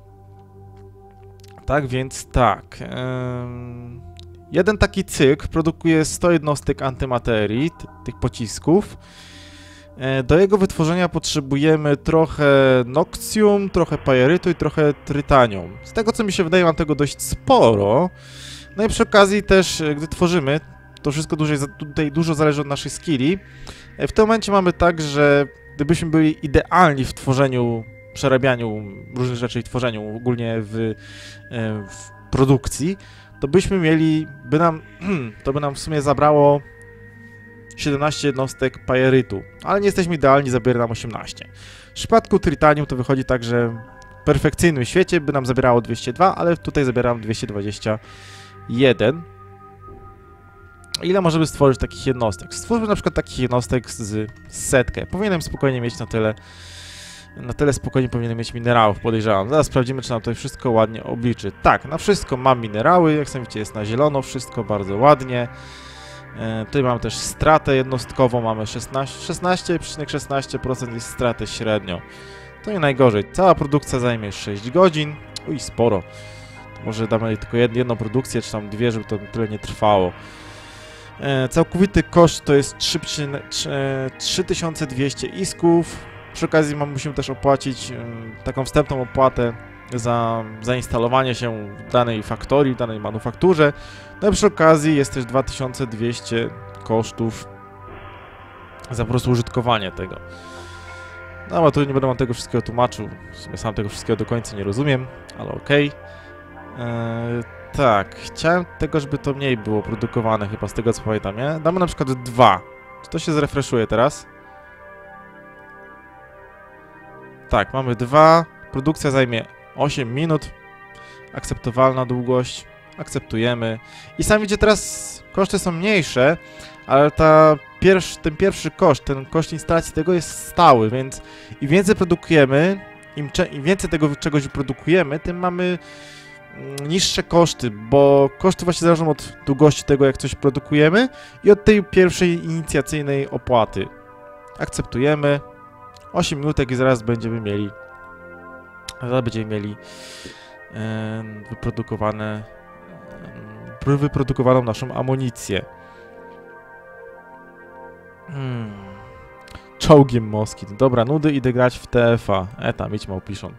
Speaker 1: Tak więc tak. E, jeden taki cykl produkuje sto jednostek antymaterii, tych pocisków. E, do jego wytworzenia potrzebujemy trochę nokcium, trochę pajerytu i trochę trytanium. Z tego co mi się wydaje, mam tego dość sporo. No i przy okazji też, gdy tworzymy, to wszystko dużo, tutaj dużo zależy od naszych skilli. W tym momencie mamy tak, że gdybyśmy byli idealni w tworzeniu przerabianiu różnych rzeczy i tworzeniu ogólnie w, w produkcji, to byśmy mieli, by nam, to by nam w sumie zabrało siedemnaście jednostek pajerytu, ale nie jesteśmy idealni, zabiera nam osiemnaście. W przypadku tritanium to wychodzi tak, że w perfekcyjnym świecie by nam zabierało dwieście dwa, ale tutaj zabieram dwieście dwadzieścia jeden. Ile możemy stworzyć takich jednostek? Stwórzmy na przykład takich jednostek z setkę. Powinienem spokojnie mieć na tyle, na tyle spokojnie powinienem mieć minerałów, podejrzewam. Zaraz sprawdzimy, czy nam to wszystko ładnie obliczy. Tak, na wszystko mam minerały, jak sami widzicie jest na zielono, wszystko bardzo ładnie. E, tutaj mam też stratę jednostkową, mamy szesnaście przecinek szesnaście procent jest stratę średnio. To nie najgorzej. Cała produkcja zajmie sześć godzin. Uj, sporo. To może damy tylko jedną produkcję, czy tam dwie, żeby to tyle nie trwało. E, całkowity koszt to jest trzy tysiące dwieście isków. Przy okazji mam, musimy też opłacić e, taką wstępną opłatę za zainstalowanie się w danej faktorii, w danej manufakturze. No i przy okazji jest też dwa tysiące dwieście kosztów za po prostu użytkowanie tego. No ale tu nie będę wam tego wszystkiego tłumaczył. W sumie sam tego wszystkiego do końca nie rozumiem, ale okej. Okay. Eee, tak, chciałem tego, żeby to mniej było produkowane chyba z tego co pamiętam, nie? Damy na przykład dwa. Czy to się zrefreshuje teraz? Tak, mamy dwa. Produkcja zajmie osiem minut. Akceptowalna długość. Akceptujemy. I sami widzicie, teraz koszty są mniejsze, ale ta pierwszy, ten pierwszy koszt, ten koszt instalacji tego jest stały, więc im więcej produkujemy, im, im więcej tego czegoś wyprodukujemy, tym mamy mm, niższe koszty, bo koszty właśnie zależą od długości tego, jak coś produkujemy i od tej pierwszej inicjacyjnej opłaty. Akceptujemy. osiem minutek i zaraz będziemy mieli zaraz będziemy mieli e, wyprodukowane e, wyprodukowaną naszą amunicję. Hmm. Czołgiem Moskit. Dobra, nudy, idę grać w T F A. E tam, idź małpiszon.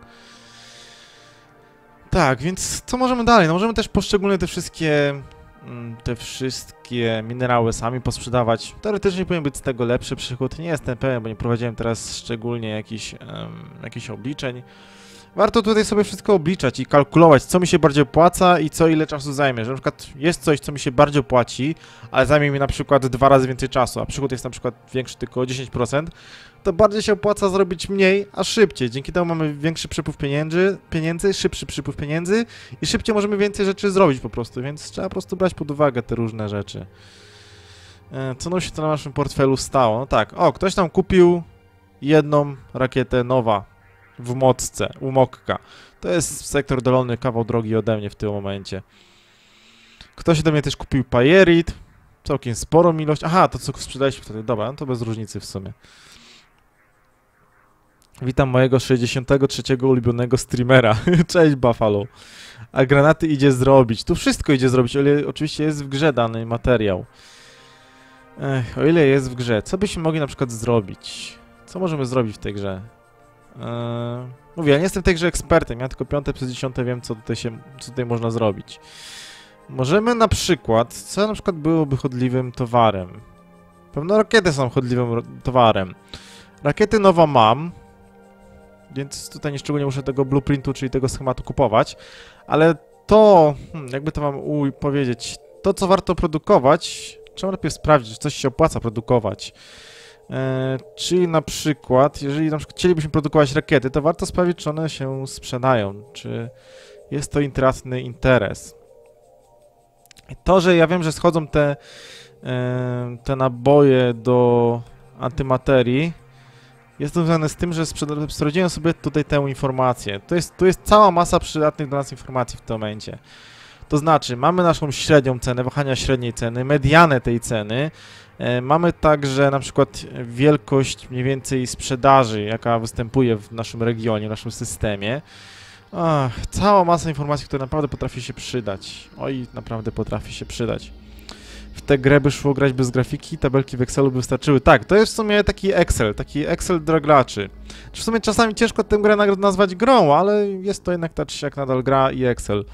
Speaker 1: Tak, więc co możemy dalej? No możemy też poszczególnie te wszystkie te wszystkie minerały sami posprzedawać. Teoretycznie powinien być z tego lepszy przychód. Nie jestem pewien, bo nie prowadziłem teraz szczególnie jakichś um, jakichś obliczeń. Warto tutaj sobie wszystko obliczać i kalkulować, co mi się bardziej opłaca i co ile czasu zajmie. Że na przykład jest coś, co mi się bardziej opłaci, ale zajmie mi na przykład dwa razy więcej czasu, a przychód jest na przykład większy tylko o dziesięć procent, to bardziej się opłaca zrobić mniej, a szybciej. Dzięki temu mamy większy przepływ pieniędzy, pieniędzy, szybszy przepływ pieniędzy i szybciej możemy więcej rzeczy zrobić po prostu, więc trzeba po prostu brać pod uwagę te różne rzeczy. Co nam się to na naszym portfelu stało? No tak, o, ktoś nam kupił jedną rakietę Nowa. W Mocce, u Mokka. To jest sektor dolny, kawał drogi ode mnie w tym momencie. Ktoś ode mnie też kupił Pajerit. Całkiem sporą ilość. Aha, to co sprzedaliśmy wtedy. Dobra, no to bez różnicy w sumie. Witam mojego sześćdziesiątego trzeciego ulubionego streamera. Cześć, Buffalo. A granaty idzie zrobić. Tu wszystko idzie zrobić, ale oczywiście jest w grze dany materiał. Ech, o ile jest w grze. Co byśmy mogli na przykład zrobić? Co możemy zrobić w tej grze? Eee, mówię, ja nie jestem w tej grze ekspertem, ja tylko piąte przez dziesiąte wiem, co tutaj, się, co tutaj można zrobić. Możemy na przykład, co na przykład byłoby chodliwym towarem? Pewno rakiety są chodliwym towarem. Rakiety nowa mam, więc tutaj nie szczególnie muszę tego blueprintu, czyli tego schematu kupować, ale to, hmm, jakby to wam powiedzieć, to co warto produkować, trzeba najpierw sprawdzić, czy coś się opłaca produkować. E, czyli na przykład, jeżeli na przykład chcielibyśmy produkować rakiety, to warto sprawdzić, czy one się sprzedają, czy jest to intratny interes. I to, że ja wiem, że schodzą te, e, te naboje do antymaterii, jest to związane z tym, że sprawdziłem sobie tutaj tę informację. To jest, tu jest cała masa przydatnych do nas informacji w tym momencie. To znaczy, mamy naszą średnią cenę, wahania średniej ceny, medianę tej ceny. E, mamy także na przykład wielkość mniej więcej sprzedaży, jaka występuje w naszym regionie, w naszym systemie. Ach, cała masa informacji, która naprawdę potrafi się przydać. Oj, naprawdę potrafi się przydać. W tę grę by szło grać bez grafiki, tabelki w Excelu by wystarczyły. Tak, to jest w sumie taki Excel, taki Excel dla graczy. W sumie czasami ciężko tę grę nazwać grą, ale jest to jednak tak czy siak nadal gra i Excel.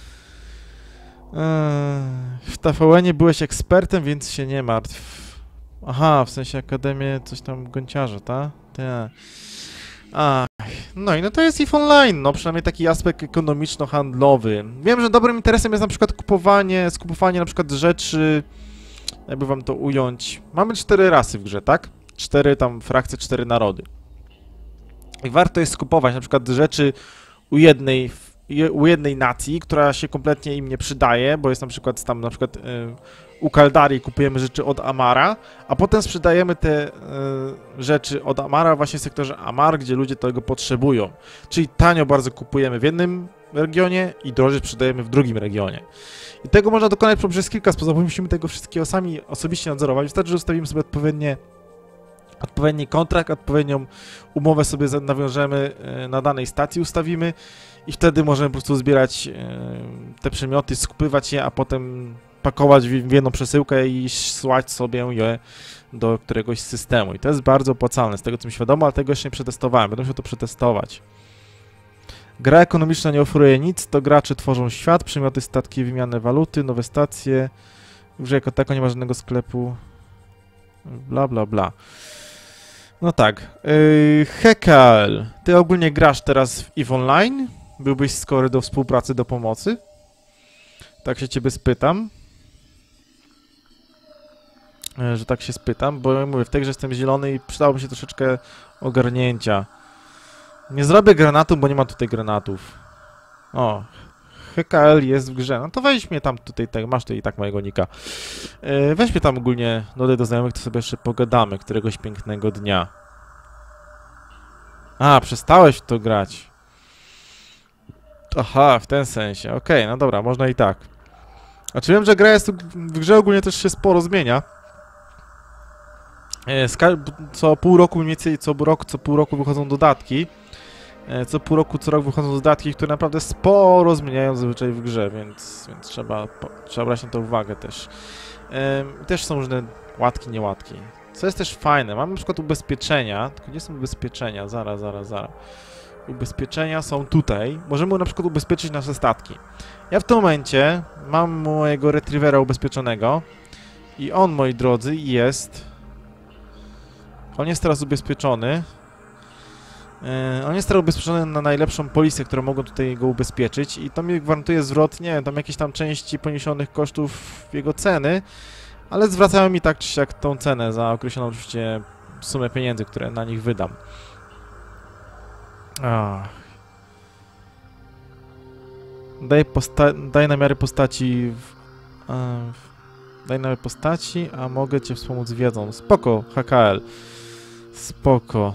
Speaker 1: W T V N-ie byłeś ekspertem, więc się nie martw. Aha, w sensie Akademię coś tam gąciarza, ta? Tak. Ach, no i no to jest EVE Online, no przynajmniej taki aspekt ekonomiczno-handlowy. Wiem, że dobrym interesem jest na przykład kupowanie, skupowanie na przykład rzeczy, jakby wam to ująć. Mamy cztery rasy w grze, tak? Cztery tam frakcje, cztery narody. I warto jest skupować na przykład rzeczy u jednej, u jednej nacji, która się kompletnie im nie przydaje, bo jest na przykład tam na przykład yy, u Kaldarii kupujemy rzeczy od Amara, a potem sprzedajemy te yy, rzeczy od Amara właśnie w sektorze Amar, gdzie ludzie tego potrzebują. Czyli tanio bardzo kupujemy w jednym regionie i drożej sprzedajemy w drugim regionie. I tego można dokonać poprzez kilka sposobów. Musimy tego wszystkiego sami osobiście nadzorować. Wystarczy, że ustawimy sobie odpowiednie odpowiedni kontrakt, odpowiednią umowę sobie nawiążemy na danej stacji, ustawimy i wtedy możemy po prostu zbierać te przedmioty, skupywać je, a potem pakować w jedną przesyłkę i słać sobie je do któregoś systemu. I to jest bardzo opłacalne, z tego co mi świadomo, ale tego jeszcze nie przetestowałem, będę musiał to przetestować. Gra ekonomiczna nie oferuje nic, to gracze tworzą świat, przedmioty, statki, wymianę waluty, nowe stacje. W grze jako tako nie ma żadnego sklepu. Bla, bla, bla. No tak. Yy, Hekal, ty ogólnie grasz teraz w EVE Online? Byłbyś skory do współpracy, do pomocy? Tak się ciebie spytam. Yy, że tak się spytam, bo ja mówię, w tej grze jestem zielony i przydałoby się troszeczkę ogarnięcia. Nie zrobię granatu, bo nie ma tutaj granatów. O, H K L jest w grze. No to weź mnie tam tutaj, tak, masz tutaj i tak mojego nika. Yy, weź mnie tam ogólnie, dodaj do znajomych, to sobie jeszcze pogadamy któregoś pięknego dnia. A, przestałeś w to grać. Aha, w ten sensie. Okej, okay, no dobra, można i tak. Znaczy wiem, że gra jest w grze ogólnie też się sporo zmienia. Co pół roku mniej więcej, co rok, co pół roku wychodzą dodatki. Co pół roku, co rok wychodzą dodatki, które naprawdę sporo zmieniają zazwyczaj w grze, więc, więc trzeba, trzeba brać na to uwagę też. Yy, też są różne łatki, niełatki. Co jest też fajne, mamy na przykład ubezpieczenia, tylko gdzie są ubezpieczenia? Zaraz, zaraz, zaraz. Ubezpieczenia są tutaj. Możemy na przykład ubezpieczyć nasze statki. Ja w tym momencie mam mojego retrievera ubezpieczonego i on, moi drodzy, jest... On jest teraz ubezpieczony. Yy, on jest teraz ubezpieczony na najlepszą polisę, którą mogą tutaj go ubezpieczyć i to mi gwarantuje zwrot, nie wiem, tam jakieś tam części poniesionych kosztów jego ceny, ale zwracają mi tak czy siak tą cenę za określoną oczywiście sumę pieniędzy, które na nich wydam. Ach. Daj, daj namiary postaci w, a, w, daj namiary postaci, a mogę cię wspomóc wiedzą. Spoko, H K L. Spoko.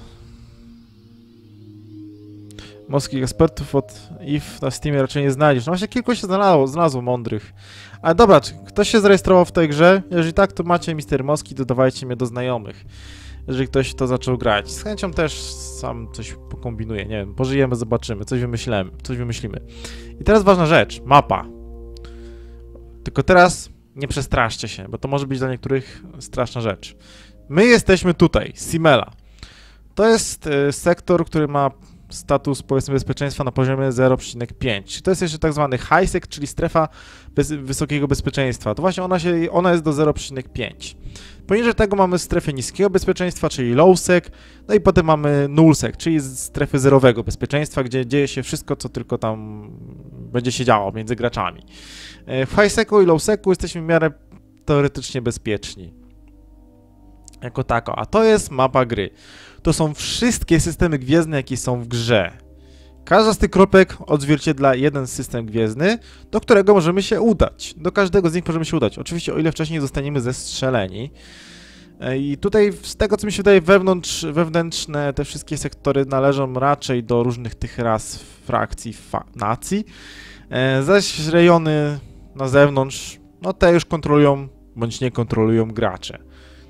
Speaker 1: Moskich ekspertów od EVE na Steamie raczej nie znajdziesz. No właśnie kilku się znalazło, znalazło mądrych. Ale dobra, czy ktoś się zarejestrował w tej grze? Jeżeli tak, to macie mister Moski, dodawajcie mnie do znajomych. Jeżeli ktoś to zaczął grać. Z chęcią też sam coś pokombinuję, nie wiem, pożyjemy, zobaczymy, coś wymyślimy, coś wymyślimy. I teraz ważna rzecz, mapa. Tylko teraz nie przestraszcie się, bo to może być dla niektórych straszna rzecz. My jesteśmy tutaj, Simela. To jest y, sektor, który ma status, powiedzmy, bezpieczeństwa na poziomie zero przecinek pięć. To jest jeszcze tak zwany high-sec, czyli strefa bez, wysokiego bezpieczeństwa. To właśnie ona, się, ona jest do zero przecinek pięć. Poniżej tego mamy strefę niskiego bezpieczeństwa, czyli low-sec, no i potem mamy null-sec, czyli strefy zerowego bezpieczeństwa, gdzie dzieje się wszystko, co tylko tam będzie się działo między graczami. W high-secu i low-secu jesteśmy w miarę teoretycznie bezpieczni. Jako tako. A to jest mapa gry. To są wszystkie systemy gwiezdne, jakie są w grze. Każda z tych kropek odzwierciedla jeden system gwiezdny, do którego możemy się udać. Do każdego z nich możemy się udać. Oczywiście o ile wcześniej zostaniemy zestrzeleni. I tutaj z tego, co mi się wydaje, wewnątrz, wewnętrzne te wszystkie sektory należą raczej do różnych tych ras, frakcji, fa nacji. Zaś rejony na zewnątrz, no te już kontrolują, bądź nie kontrolują gracze.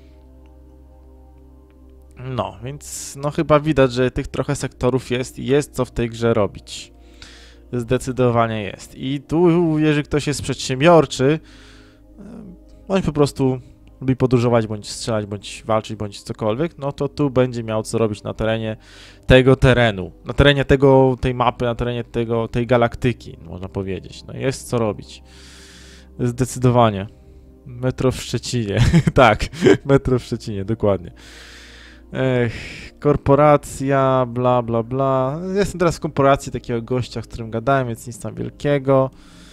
Speaker 1: No, więc no chyba widać, że tych trochę sektorów jest i jest co w tej grze robić. Zdecydowanie jest. I tu, jeżeli ktoś jest przedsiębiorczy, bądź po prostu lubi podróżować, bądź strzelać, bądź walczyć, bądź cokolwiek, no to tu będzie miał co robić na terenie tego terenu. Na terenie tego, tej mapy, na terenie tego, tej galaktyki, można powiedzieć. No jest co robić. Zdecydowanie. Metro w Szczecinie. Tak, metro w Szczecinie, dokładnie. Ech, korporacja, bla, bla, bla. Jestem teraz w korporacji takiego gościa, z którym gadałem, więc nic tam wielkiego.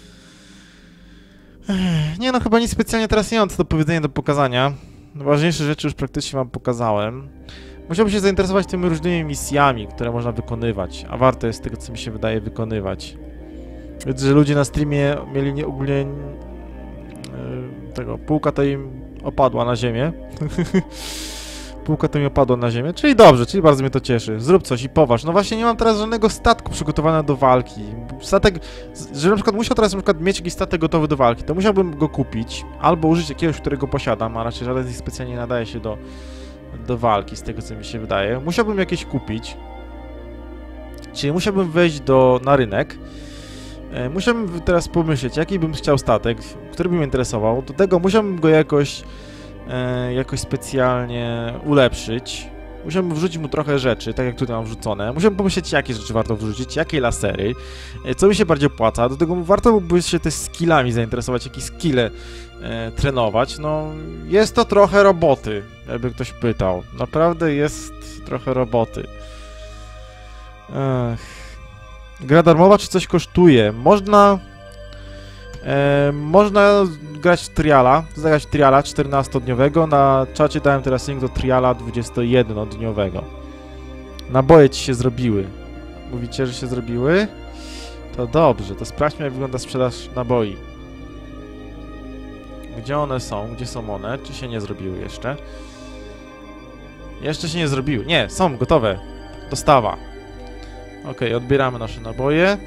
Speaker 1: Ech, nie no, chyba nic specjalnie teraz nie mam co do powiedzenia, do pokazania. Ważniejsze rzeczy już praktycznie wam pokazałem. Musiałbym się zainteresować tymi różnymi misjami, które można wykonywać, a warto jest tego, co mi się wydaje, wykonywać. Widzę, że ludzie na streamie mieli nie, ogólnie yy, tego, półka to im opadła na ziemię. Półka to mi opadła na ziemię, czyli dobrze, czyli bardzo mnie to cieszy. Zrób coś i poważ. No właśnie nie mam teraz żadnego statku przygotowanego do walki. Statek, żebym na przykład musiał teraz na przykład mieć jakiś statek gotowy do walki, to musiałbym go kupić, albo użyć jakiegoś, którego posiadam, a raczej żaden z nich specjalnie nie nadaje się do, do walki, z tego co mi się wydaje. Musiałbym jakieś kupić, czyli musiałbym wejść do, na rynek. E, musiałbym teraz pomyśleć, jaki bym chciał statek, który by mnie interesował. Do tego musiałbym go jakoś E, jakoś specjalnie ulepszyć. Musiałbym wrzucić mu trochę rzeczy, tak jak tutaj mam wrzucone. Musiałbym pomyśleć, jakie rzeczy warto wrzucić, jakie lasery, e, co mi się bardziej opłaca. Do tego warto by się też skillami zainteresować, jakie skille e, trenować. No, jest to trochę roboty, jakby ktoś pytał. Naprawdę jest trochę roboty. Ech. Gra darmowa, czy coś kosztuje? Można... E, można grać w triala, zagrać w triala czternastodniowego. Na czacie dałem teraz link do triala dwudziestojednodniowego. Naboje ci się zrobiły. Mówicie, że się zrobiły? To dobrze, to sprawdźmy, jak wygląda sprzedaż naboi. Gdzie one są? Gdzie są one? Czy się nie zrobiły jeszcze? Jeszcze się nie zrobiły. Nie, są gotowe. Dostawa. Ok, odbieramy nasze naboje.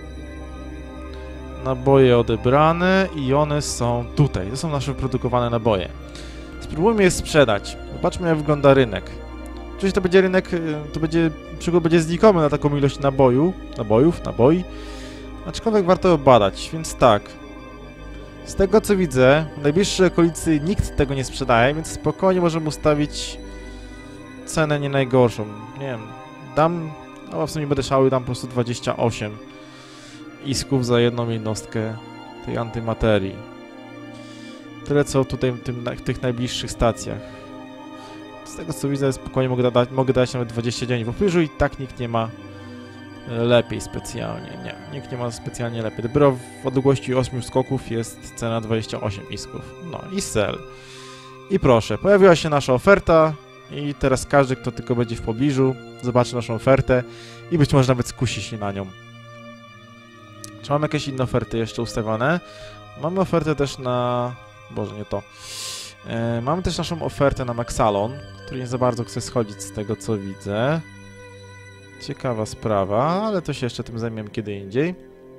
Speaker 1: Naboje odebrane i one są tutaj. To są nasze wyprodukowane naboje. Spróbujmy je sprzedać. Zobaczmy, jak wygląda rynek. Oczywiście to będzie rynek, to będzie, przykład będzie znikomy na taką ilość naboju, nabojów, naboi. Aczkolwiek warto ją badać, więc tak. Z tego co widzę, w najbliższej okolicy nikt tego nie sprzedaje, więc spokojnie możemy ustawić cenę nie najgorszą. Nie wiem, dam, no w sumie będę szalał, dam po prostu dwadzieścia osiem isków za jedną jednostkę tej antymaterii. Tyle co tutaj w, tym, w tych najbliższych stacjach. Z tego co widzę, spokojnie mogę, da mogę dać nawet dwadzieścia dziewięć, bo w Paryżu i tak nikt nie ma lepiej specjalnie. Nie, nikt nie ma specjalnie lepiej. Dopiero w odległości ośmiu skoków jest cena dwadzieścia osiem isków. No i sell. I proszę, pojawiła się nasza oferta i teraz każdy, kto tylko będzie w pobliżu, zobaczy naszą ofertę i być może nawet skusi się na nią. Czy mamy jakieś inne oferty jeszcze ustawione? Mamy ofertę też na... Boże, nie to. E, mamy też naszą ofertę na Maxalon, który nie za bardzo chce schodzić z tego, co widzę. Ciekawa sprawa, ale to się jeszcze tym zajmiemy kiedy indziej.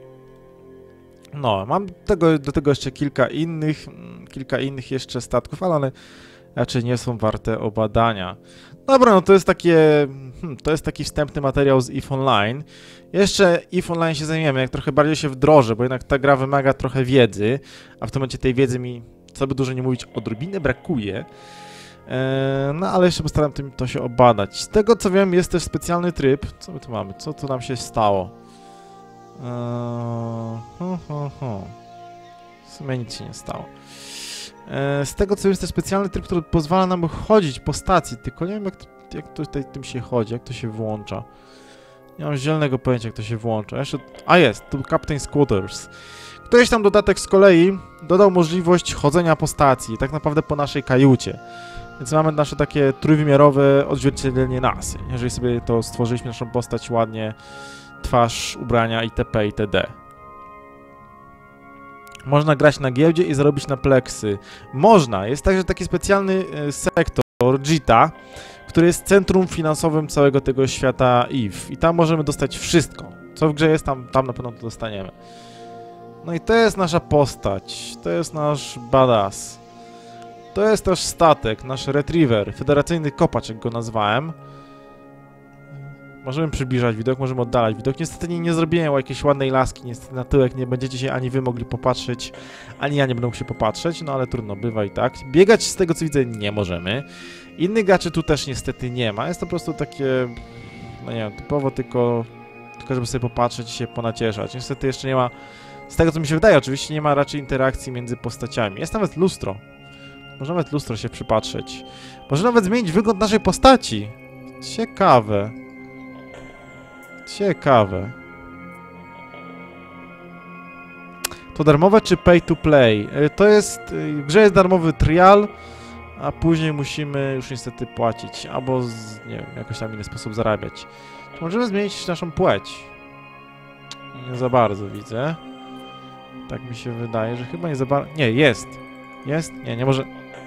Speaker 1: No, mam tego, do tego jeszcze kilka innych, kilka innych jeszcze statków, ale one raczej nie są warte obadania. Dobra, no to jest takie, hmm, to jest taki wstępny materiał z EVE Online. Jeszcze EVE Online się zajmiemy, jak trochę bardziej się wdrożę, bo jednak ta gra wymaga trochę wiedzy, a w tym momencie tej wiedzy mi, co by dużo nie mówić, odrobinę brakuje. Eee, no ale jeszcze postaram tym to się obadać. Z tego co wiem, jest też specjalny tryb. Co my tu mamy? Co tu nam się stało? Eee, ho, ho, ho. W sumie nic się nie stało. Z tego co jest też specjalny tryb, który pozwala nam chodzić po stacji, tylko nie wiem jak, jak tutaj tym się chodzi, jak to się włącza. Nie mam zielonego pojęcia jak to się włącza. Jeszcze... A jest, tu Captain's Quarters. Któryś tam dodatek z kolei dodał możliwość chodzenia po stacji, tak naprawdę po naszej kajucie. Więc mamy nasze takie trójwymiarowe odzwierciedlenie nas. Jeżeli sobie to stworzyliśmy naszą postać ładnie, twarz, ubrania itp. itd. Można grać na giełdzie i zarobić na pleksy. Można. Jest także taki specjalny e, sektor, Jita, który jest centrum finansowym całego tego świata EVE. I tam możemy dostać wszystko. Co w grze jest, tam, tam na pewno to dostaniemy. No i to jest nasza postać. To jest nasz badass. To jest też statek, nasz retriever, federacyjny kopacz, jak go nazwałem. Możemy przybliżać widok, możemy oddalać widok. Niestety nie, nie zrobiłem jakiejś ładnej laski, niestety na tyłek nie będziecie się ani wy mogli popatrzeć, ani ja nie będę mógł się popatrzeć, no ale trudno, bywa i tak. Biegać z tego co widzę nie możemy. Innych graczy tu też niestety nie ma, jest to po prostu takie, no nie wiem, typowo tylko, tylko żeby sobie popatrzeć i się ponacieszać. Niestety jeszcze nie ma, z tego co mi się wydaje oczywiście, nie ma raczej interakcji między postaciami. Jest nawet lustro. Może nawet lustro się przypatrzeć. Może nawet zmienić wygląd naszej postaci. Ciekawe. Ciekawe. To darmowe czy pay to play? To jest... W grze jest darmowy trial, a później musimy już niestety płacić. Albo, z, nie wiem, jakoś tam inny sposób zarabiać. Czy możemy zmienić naszą płeć? Nie za bardzo widzę. Tak mi się wydaje, że chyba nie za bardzo... Nie, jest. Jest? Nie, nie może...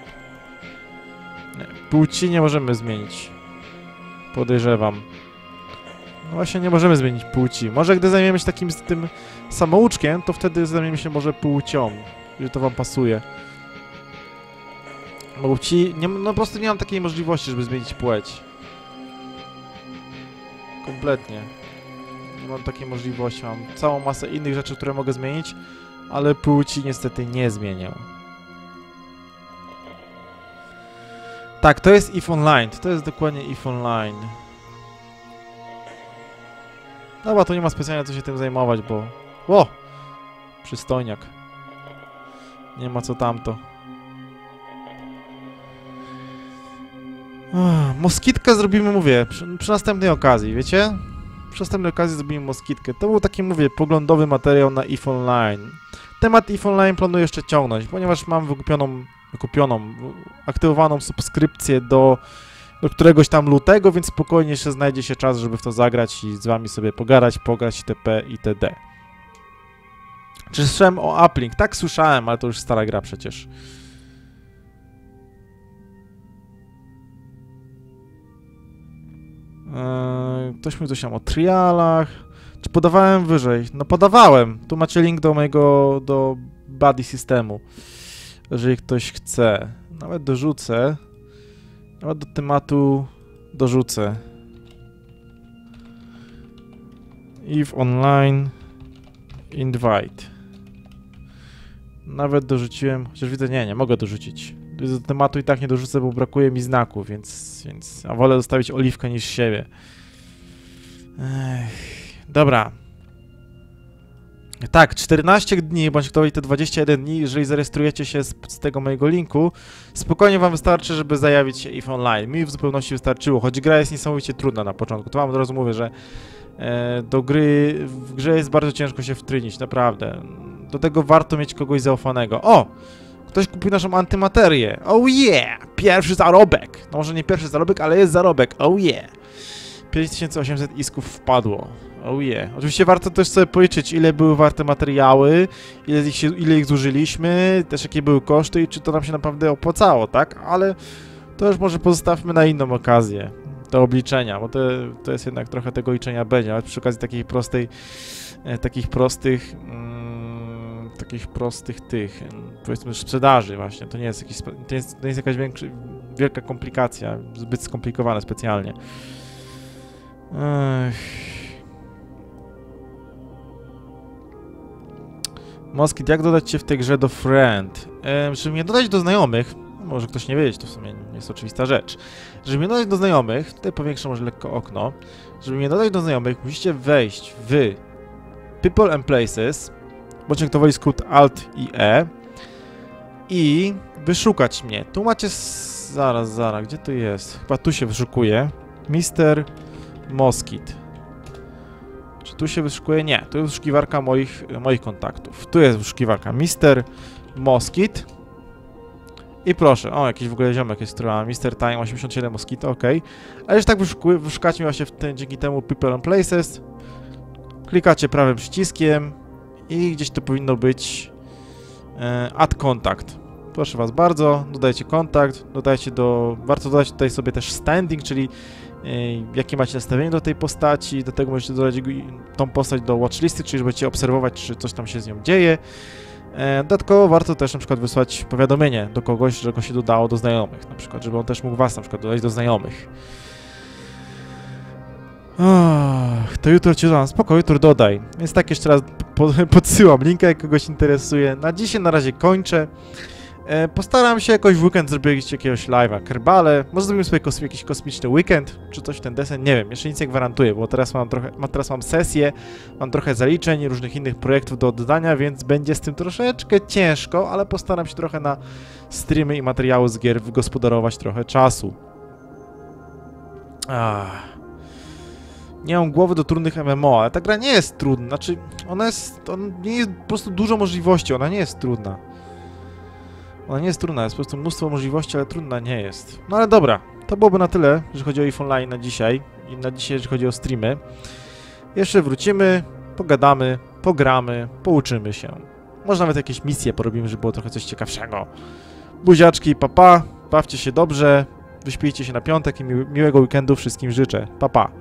Speaker 1: Nie, płci nie możemy zmienić. Podejrzewam. No właśnie nie możemy zmienić płci. Może gdy zajmiemy się takim z tym samouczkiem, to wtedy zajmiemy się może płcią. Jeżeli to wam pasuje. Bo płci... Nie, no po prostu nie mam takiej możliwości, żeby zmienić płeć. Kompletnie. Nie mam takiej możliwości. Mam całą masę innych rzeczy, które mogę zmienić, ale płci niestety nie zmienię. Tak, to jest EVE Online. To jest dokładnie EVE Online. Dobra, to nie ma specjalnie co się tym zajmować, bo... Ło! Przystojniak. Nie ma co tamto. Uff, moskitkę zrobimy, mówię, przy, przy następnej okazji, wiecie? Przy następnej okazji zrobimy moskitkę. To był taki, mówię, poglądowy materiał na EVE Online. Temat EVE Online planuję jeszcze ciągnąć, ponieważ mam wykupioną, wykupioną, aktywowaną subskrypcję do, do któregoś tam lutego, więc spokojnie jeszcze znajdzie się czas, żeby w to zagrać i z wami sobie pogadać, pograć itp. itd. Czy słyszałem o Uplink? Tak, słyszałem, ale to już stara gra przecież. Eee, ktoś mówił coś tam o trialach. Czy podawałem wyżej? No podawałem. Tu macie link do mojego, do buddy systemu. Jeżeli ktoś chce. Nawet dorzucę. Nawet do tematu dorzucę. EVE Online Invite. Nawet dorzuciłem, chociaż widzę, nie, nie mogę dorzucić. Do tematu i tak nie dorzucę, bo brakuje mi znaku, więc, więc a wolę zostawić oliwkę niż siebie. Ech, dobra. Tak, czternaście dni, bądź gotowi te dwadzieścia jeden dni, jeżeli zarejestrujecie się z, z tego mojego linku, spokojnie wam wystarczy, żeby zajawić się EVE Online. Mi w zupełności wystarczyło, choć gra jest niesamowicie trudna na początku. To wam od razu mówię, że e, do gry, w grze jest bardzo ciężko się wtrynić, naprawdę. Do tego warto mieć kogoś zaufanego. O! Ktoś kupił naszą antymaterię. Oh yeah! Pierwszy zarobek! No może nie pierwszy zarobek, ale jest zarobek. Oh yeah! pięć tysięcy osiemset isków wpadło. Oh yeah. Oczywiście warto też sobie policzyć, ile były warte materiały, ile ich, się, ile ich zużyliśmy, też jakie były koszty i czy to nam się naprawdę opłacało, tak? Ale to już może pozostawmy na inną okazję. Do obliczenia, bo to, to jest jednak trochę tego liczenia będzie, ale przy okazji takiej prostej, e, takich prostych... Mm, takich prostych tych, powiedzmy, sprzedaży właśnie. To nie jest, jakiś, to jest, to nie jest jakaś większy, wielka komplikacja, zbyt skomplikowane specjalnie. Ech. Moskit, jak dodać cię w tej grze do friend? Ehm, żeby mnie dodać do znajomych, może ktoś nie wiedzieć, to w sumie nie jest oczywista rzecz. Żeby mnie dodać do znajomych, tutaj powiększę może lekko okno, żeby mnie dodać do znajomych, musicie wejść w People and Places, bądź jak to woli skrót Alt i E i wyszukać mnie. Tu macie... Zaraz, zaraz, gdzie to jest? Chyba tu się wyszukuje. mister Moskit. Czy tu się wyszukuje? Nie. Tu jest wyszukiwarka moich, moich kontaktów. Tu jest wyszukiwarka mister Moskit. I proszę, o, jakiś w ogóle ziomek jest, który ma mister Time osiemdziesiąt siedem Moskit, ok. Ale już tak wyszukacie właśnie w tym, dzięki temu People and Places. Klikacie prawym przyciskiem i gdzieś tu powinno być e, add contact. Proszę was bardzo, dodajcie kontakt, dodajcie do... Warto dodać tutaj sobie też standing, czyli e, jakie macie nastawienie do tej postaci, do tego możecie dodać tą postać do watchlisty, czyli będziecie obserwować, czy coś tam się z nią dzieje. E, dodatkowo warto też na przykład wysłać powiadomienie do kogoś, że go się dodało do znajomych, na przykład, żeby on też mógł was na przykład dodać do znajomych. Oh, to jutro cię dodam. Spoko, jutro dodaj. Więc tak jeszcze raz po, podsyłam linka, jak kogoś interesuje. Na dzisiaj na razie kończę. E, postaram się jakoś w weekend zrobić jakiegoś live'a, kerbale, może zrobimy sobie kos jakiś kosmiczny weekend, czy coś w ten desen, nie wiem, jeszcze nic nie gwarantuję, bo teraz mam trochę, ma, teraz mam sesję, mam trochę zaliczeń, różnych innych projektów do oddania, więc będzie z tym troszeczkę ciężko, ale postaram się trochę na streamy i materiały z gier wygospodarować trochę czasu. Ach. Nie mam głowy do trudnych M M O, ale ta gra nie jest trudna, znaczy ona jest, on nie jest po prostu dużo możliwości, ona nie jest trudna. Ona nie jest trudna, jest po prostu mnóstwo możliwości, ale trudna nie jest. No ale dobra, to byłoby na tyle, jeżeli chodzi o EVE Online na dzisiaj i na dzisiaj, jeżeli chodzi o streamy. Jeszcze wrócimy, pogadamy, pogramy, pouczymy się. Może nawet jakieś misje porobimy, żeby było trochę coś ciekawszego. Buziaczki, papa, bawcie się dobrze, wyśpijcie się na piątek i mi miłego weekendu wszystkim życzę. Pa, pa.